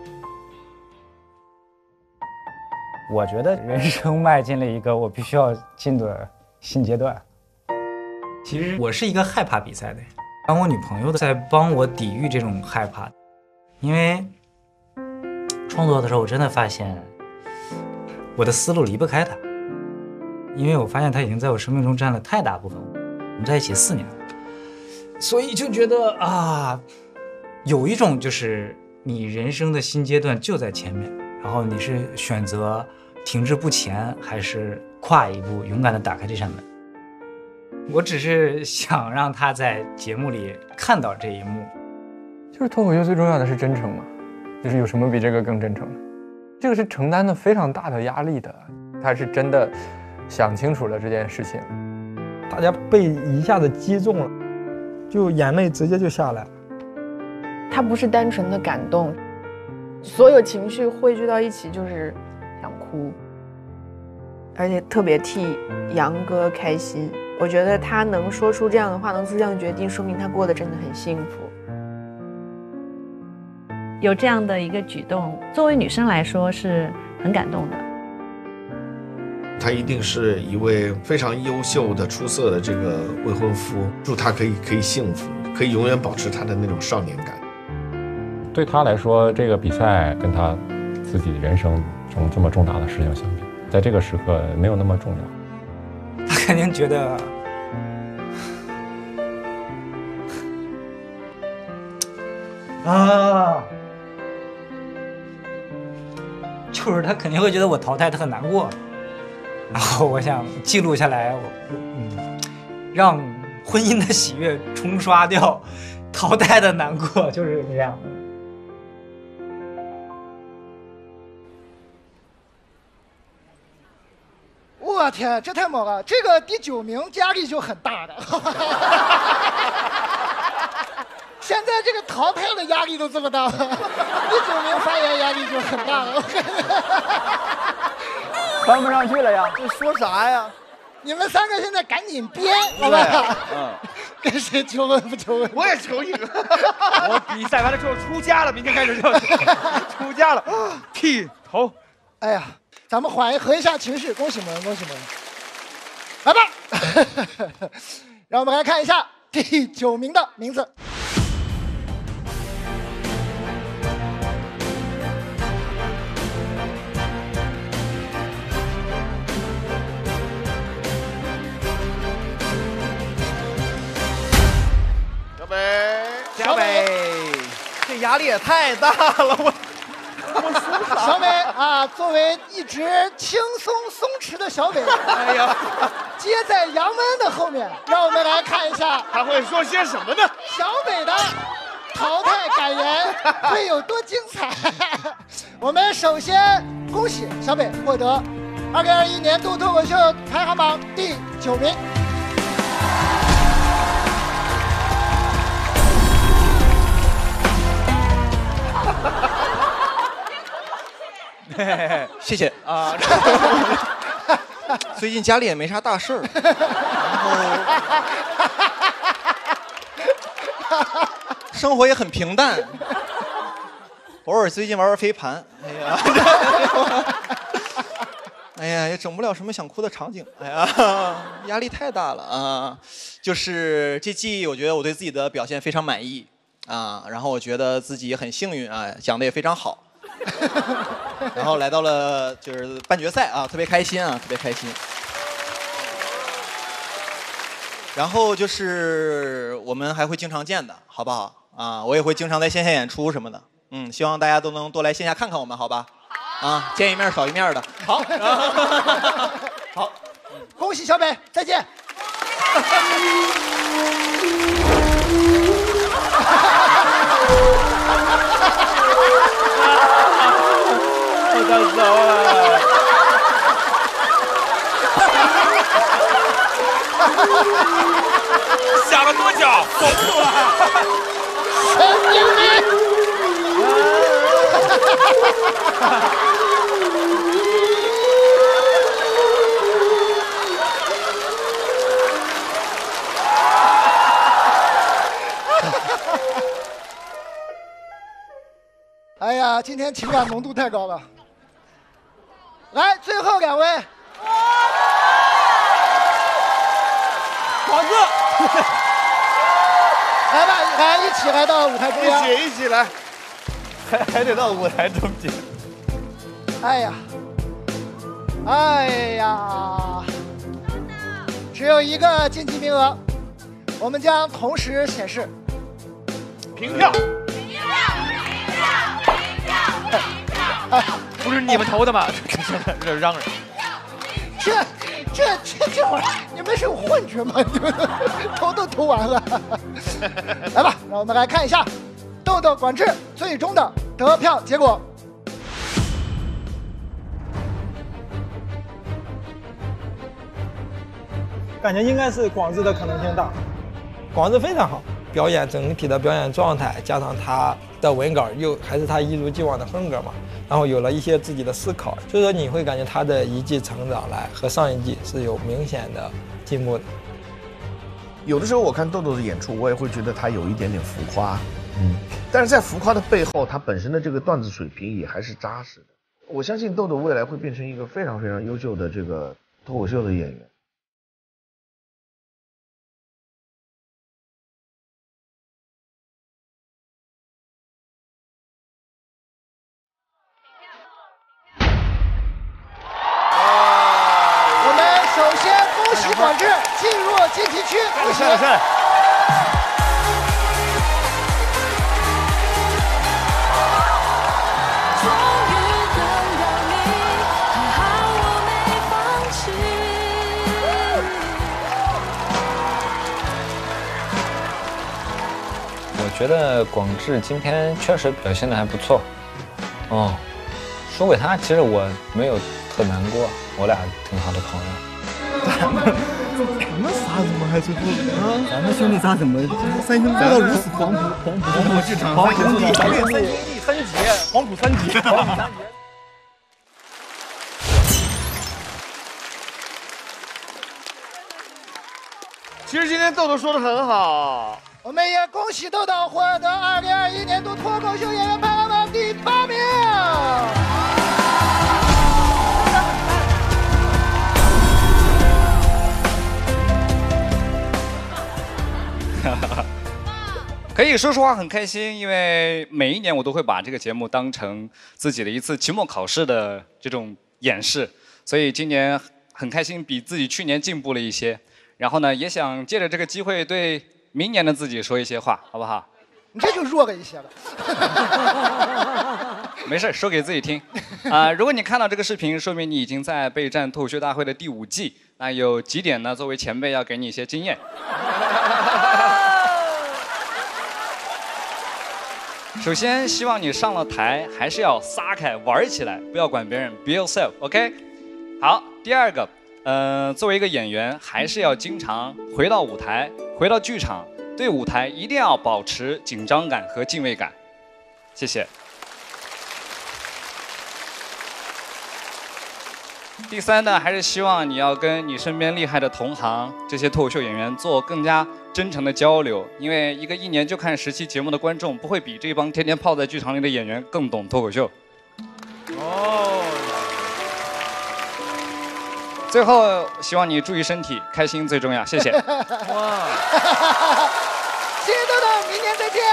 我觉得人生迈进了一个我必须要进的新阶段。 其实我是一个害怕比赛的人，然后我女朋友在帮我抵御这种害怕，因为创作的时候我真的发现我的思路离不开她。因为我发现他已经在我生命中占了太大部分，我们在一起四年了，所以就觉得啊，有一种就是你人生的新阶段就在前面，然后你是选择停滞不前，还是跨一步勇敢地打开这扇门。我只是想让他在节目里看到这一幕。 就是脱口秀最重要的是真诚嘛，就是有什么比这个更真诚的？这个是承担的非常大的压力的，他是真的想清楚了这件事情， 大家被一下子击中了，就眼泪直接就下来了。 他不是单纯的感动，所有情绪汇聚到一起就是想哭，而且特别替杨哥开心。我觉得他能说出这样的话，能做这样的决定，说明他过得真的很幸福。 有这样的一个举动，作为女生来说是很感动的。 他一定是一位非常优秀的、出色的这个未婚夫，祝他可以可以幸福，可以永远保持他的那种少年感。 对他来说，这个比赛跟他自己人生中这么重大的事情相比，在这个时刻没有那么重要。 他肯定觉得，啊，就是他肯定会觉得我淘汰，他很难过。然后我想记录下来，我嗯，让婚姻的喜悦冲刷掉淘汰的难过，就是这样。 我天，这太猛了！这个第九名压力就很大的，现在这个淘汰的压力都这么大了，第九名发言压力就很大了。 翻不上去了呀！ 这说啥呀？你们三个现在赶紧编，好吧？ 嗯， 跟谁求婚不求婚？ 我也求一个。 我比赛完了之后出家了，明天开始就出家了，剃头。 哎呀，咱们缓和一下情绪，恭喜们，恭喜们！来吧，让我们来看一下第九名的名字。 小北， 小北， 这压力也太大了，我。 小北啊，作为一直轻松松弛的小北， 哎呀， 接在杨温的后面，让我们来看一下他会说些什么呢？ 小北的淘汰感言会有多精彩？我们首先恭喜小北获得二零二一年度脱口秀排行榜第九名。 谢谢啊。最近家里也没啥大事儿，然后生活也很平淡。 偶尔最近玩玩飞盘，哎呀，哎呀，也整不了什么想哭的场景，哎呀，压力太大了啊！就是这季，我觉得我对自己的表现非常满意啊，然后我觉得自己也很幸运啊，讲的也非常好，然后来到了就是半决赛啊，特别开心啊，特别开心。然后就是我们还会经常见的，好不好？啊，我也会经常在线下演出什么的。嗯，希望大家都能多来线下看看我们，好吧？啊，见一面少一面的。好， 好，恭喜小北，再见。 我的手啊！ 想了多久？走不走了？ 神经病！哎呀，今天情感浓度太高了。来，最后两位， 广子， 来吧，来一起来到舞台中央， 一起一起来， 还还得到舞台中间。 哎呀，哎呀，只有一个晋级名额，我们将同时显示凭票。 不是你们投的吗？这嚷嚷。 这这这这会儿，你们是有幻觉吗？你们投都投完了。来吧，让我们来看一下豆豆、管制最终的得票结果。 感觉应该是广志的可能性大。广志非常好，表演整体的表演状态，加上他的文稿又还是他一如既往的风格嘛，然后有了一些自己的思考，所以说你会感觉他的一季成长来和上一季是有明显的进步的。 有的时候我看豆豆的演出，我也会觉得他有一点点浮夸，嗯，但是在浮夸的背后，他本身的这个段子水平也还是扎实的。我相信豆豆未来会变成一个非常非常优秀的这个脱口秀的演员。 管制进入晋级区，恭喜！ 我觉得广志今天确实表现的还不错，哦，输给他其实我没有特难过，我俩挺好的朋友。 咱们咱们仨怎么还最后啊？咱们兄弟仨怎么三兄弟做到如此黄埔黄埔黄埔剧场三兄弟三兄弟三杰黄埔三杰黄埔三杰。 其实今天豆豆说的很好， 我们也恭喜豆豆获得二零二一年度脱口秀演员排行榜第八名。 可以说实话很开心，因为每一年我都会把这个节目当成自己的一次期末考试的这种演示，所以今年很开心，比自己去年进步了一些。然后呢，也想借着这个机会对明年的自己说一些话，好不好？ 你这就弱了一些了。 没事，说给自己听。啊、呃，如果你看到这个视频，说明你已经在备战脱口秀大会的第五季。那有几点呢？作为前辈要给你一些经验。首先，希望你上了台还是要撒开玩起来，不要管别人 ，be yourself，OK？、Okay? 好，第二个，呃，作为一个演员，还是要经常回到舞台，回到剧场，对舞台一定要保持紧张感和敬畏感。谢谢。 第三呢，还是希望你要跟你身边厉害的同行这些脱口秀演员做更加真诚的交流，因为一个一年就看十期节目的观众，不会比这帮天天泡在剧场里的演员更懂脱口秀。 哦。 最后，希望你注意身体，开心最重要，谢谢。 哇！谢谢豆豆，明年再见。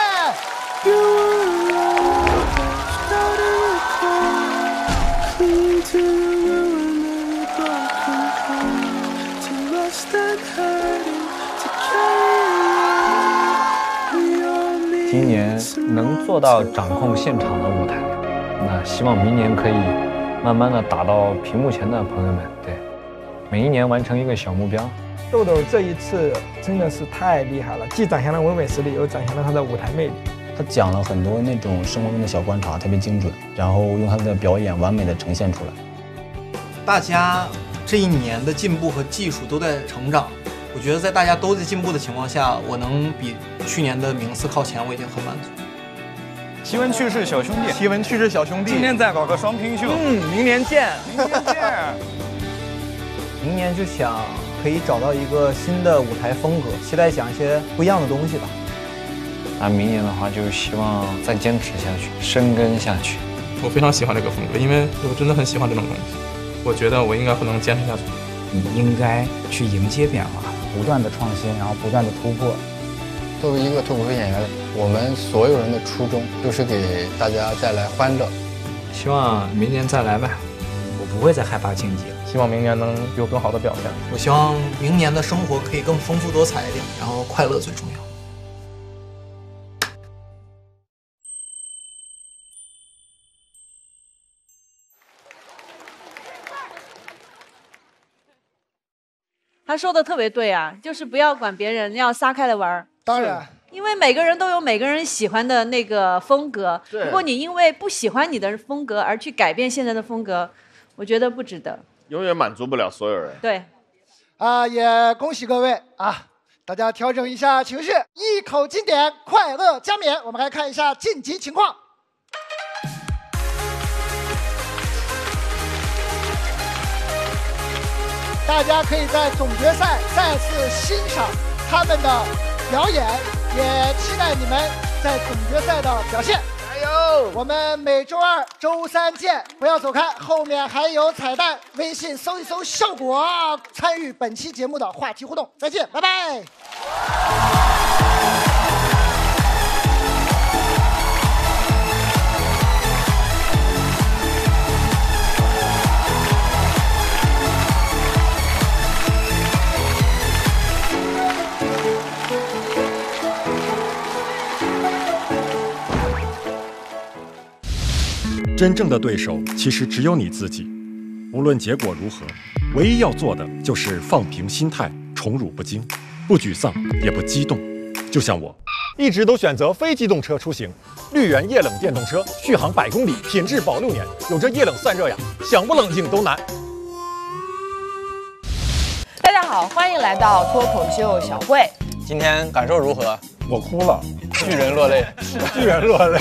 今年能做到掌控现场的舞台，那希望明年可以慢慢的打到屏幕前的朋友们。对，每一年完成一个小目标。 豆豆这一次真的是太厉害了，既展现了唯美实力，又展现了他的舞台魅力。 他讲了很多那种生活中的小观察，特别精准，然后用他的表演完美的呈现出来。 大家这一年的进步和技术都在成长，我觉得在大家都在进步的情况下，我能比去年的名次靠前，我已经很满足。 奇闻趣事小兄弟， 奇闻趣事小兄弟， 今天再搞个双拼秀。 嗯，明年见，明年见。 明年就想可以找到一个新的舞台风格，期待讲一些不一样的东西吧。 那明年的话，就希望再坚持下去，深耕下去。 我非常喜欢这个风格，因为我真的很喜欢这种东西。我觉得我应该不能坚持下去。 你应该去迎接变化，不断的创新，然后不断的突破。 作为一个脱口秀演员，我们所有人的初衷就是给大家带来欢乐。 希望明年再来吧， 我不会再害怕晋级了。 希望明年能有更好的表现。 我希望明年的生活可以更丰富多彩一点，然后快乐最重要。 他说的特别对啊，就是不要管别人，要撒开了玩儿。 当然， 因为每个人都有每个人喜欢的那个风格。 对如果你因为不喜欢你的风格而去改变现在的风格，我觉得不值得。 永远满足不了所有人。 对， 啊，也恭喜各位啊！大家调整一下情绪，一口经典，快乐加冕。我们来看一下晋级情况。大家可以在总决赛再次欣赏他们的表演，也期待你们在总决赛的表现。加油！我们每周二、周三见，不要走开，后面还有彩蛋，微信搜一搜效果，参与本期节目的话题互动。再见，拜拜。 真正的对手其实只有你自己，无论结果如何，唯一要做的就是放平心态，宠辱不惊，不沮丧也不激动。就像我， 一直都选择非机动车出行，绿源液冷电动车，续航百公里，品质保六年，有着液冷散热呀，想不冷静都难。 大家好，欢迎来到脱口秀小会。 今天感受如何？ 我哭了， 巨人落泪， 巨人落泪。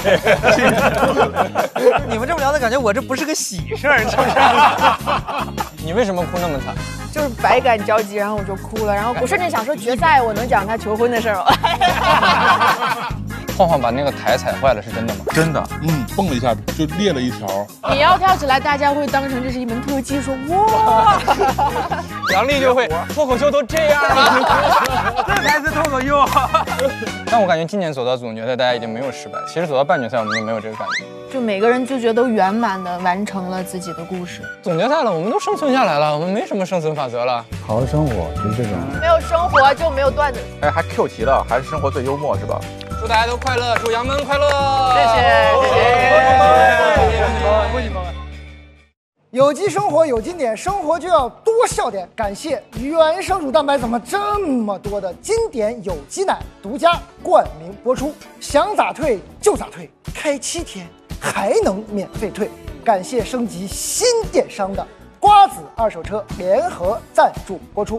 你们这么聊的感觉，我这不是个喜事儿，是不是？ 你为什么哭那么惨？ 就是百感交集，然后我就哭了，然后我甚至想说决赛我能讲他求婚的事儿吗？ 晃晃把那个台踩坏了，是真的吗？ 真的，嗯，蹦了一下就裂了一条。 你要跳起来，大家会当成这是一门特技，说哇， 杨丽就会脱口秀都这样了， 这才是脱口秀。 但我感觉今年走到总决赛，大家已经没有失败。其实走到半决赛，我们都没有这个感觉。 就每个人就觉得都圆满的完成了自己的故事。 总决赛了，我们都生存下来了，我们没什么生存法则了。 好好生活，就是这种。 没有生活就没有段子。 哎，还 Q 题了，还是生活最幽默是吧？ 祝大家都快乐，祝杨门快乐！ 谢谢，谢谢， 恭喜朋友们！ 有机生活有经典，生活就要多笑点。感谢原生乳蛋白怎么这么多的经典有机奶独家冠名播出，想咋退就咋退，开七天还能免费退。感谢升级新电商的瓜子二手车联合赞助播出。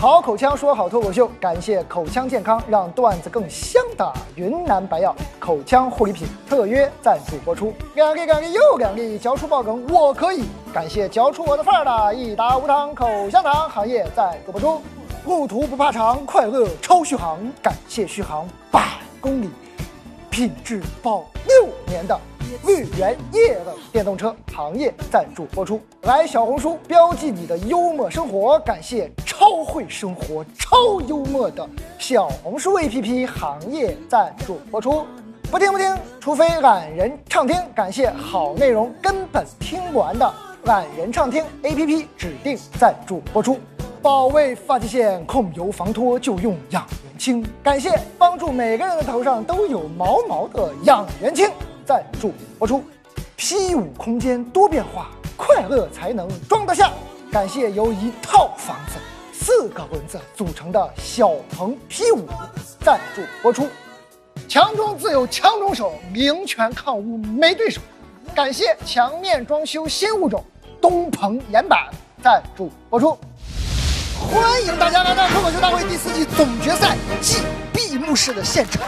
好口腔说好脱口秀，感谢口腔健康让段子更香的云南白药口腔护理品特约赞助播出。感谢感谢又感谢，嚼出爆梗我可以，感谢嚼出我的范儿的益达无糖口香糖行业赞助播出。路途不怕长，快乐超续航，感谢续航百公里，品质保六年的绿源液冷电动车行业赞助播出。来小红书标记你的幽默生活，感谢超会生活、超幽默的小红书 A P P 行业赞助播出。不听不听，除非懒人畅听，感谢好内容根本听不完的懒人畅听 A P P 指定赞助播出。保卫发际线，控油防脱就用养元清，感谢帮助每个人的头上都有毛毛的养元清赞助播出。P 五空间多变化，快乐才能装得下，感谢由一套房子四个蚊子组成的小鹏 P 五赞助播出。强装自有强中手，明拳抗污没对手，感谢墙面装修新物种东鹏岩板赞助播出。欢迎大家来到脱口秀大会第四季总决赛暨闭幕式的现场。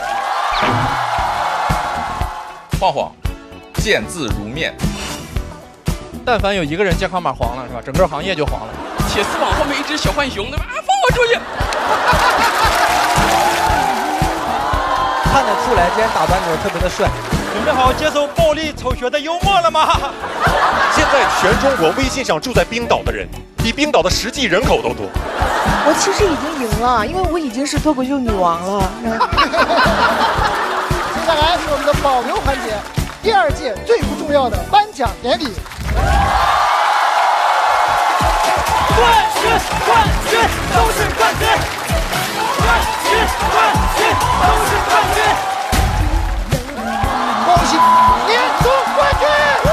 晃晃，见字如面。 但凡有一个人健康码黄了，是吧？整个行业就黄了。 铁丝网后面一只小浣熊，对吧？啊，放我出去！ 看得出来，今天打扮的特别的帅。准备好接受暴力丑学的幽默了吗？ 现在全中国微信上住在冰岛的人，比冰岛的实际人口都多。 我其实已经赢了，因为我已经是脱口秀女王了。 接下来是我们的保留环节，第二届最不重要的颁奖典礼。 冠军，冠军都是冠军，冠军，冠军都是冠军。 恭喜年度冠军！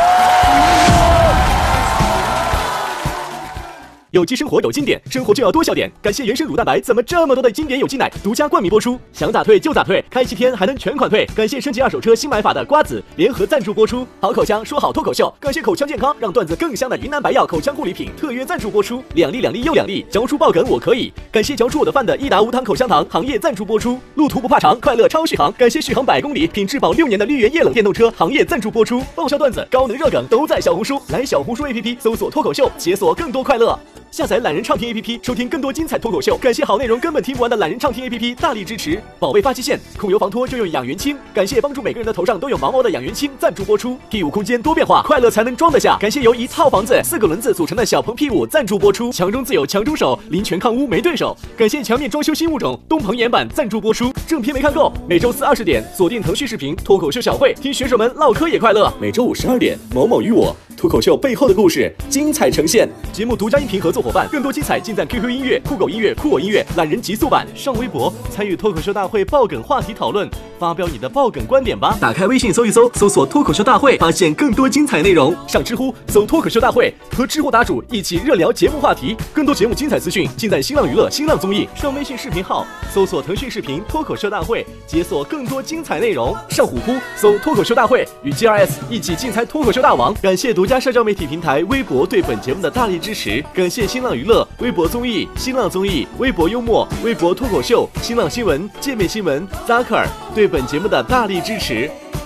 有机生活有经典，生活就要多笑点。感谢原生乳蛋白，怎么这么多的经典有机奶独家冠名播出？想咋退就咋退，开七天还能全款退。感谢升级二手车新买法的瓜子联合赞助播出。好口腔说好脱口秀，感谢口腔健康让段子更香的云南白药口腔护理品特约赞助播出。两粒两粒又两粒，嚼出爆梗我可以。感谢嚼出我的饭的益达无糖口香糖行业赞助播出。路途不怕长，快乐超续航。感谢续航百公里，品质保六年的绿源液冷电动车行业赞助播出。爆笑段子、高能热梗都在小红书，来小红书 A P P 搜索脱口秀，解锁更多快乐。下载懒人畅听 A P P 收听更多精彩脱口秀，感谢好内容根本听不完的懒人畅听 A P P 大力支持。保卫发际线，控油防脱就用养元清，感谢帮助每个人的头上都有毛毛的养元清赞助播出。P 五空间多变化，快乐才能装得下，感谢由一套房子四个轮子组成的小鹏 P 五赞助播出。强中自有强中手，林泉抗污没对手，感谢墙面装修新物种东鹏岩板赞助播出。正片没看够，每周四二十点锁定腾讯视频脱口秀小会，听选手们唠嗑也快乐。每周五十二点，某某与我脱口秀背后的故事精彩呈现。节目独家音频合作伙伴，更多精彩尽在 Q Q 音乐、酷狗音乐、酷我音乐、懒人极速版。上微博参与脱口秀大会爆梗话题讨论，发表你的爆梗观点吧。打开微信搜一搜，搜索脱口秀大会，发现更多精彩内容。上知乎搜脱口秀大会，和知乎答主一起热聊节目话题。更多节目精彩资讯尽在新浪娱乐、新浪综艺。上微信视频号搜索腾讯视频脱口秀大会，解锁更多精彩内容。上虎扑搜脱口秀大会，与 G R S 一起竞猜脱口秀大王。感谢独家社交媒体平台微博对本节目的大力支持，感谢新浪娱乐、微博综艺、新浪综艺、微博幽默、微博脱口秀、新浪新闻、界面新闻、扎克尔对本节目的大力支持。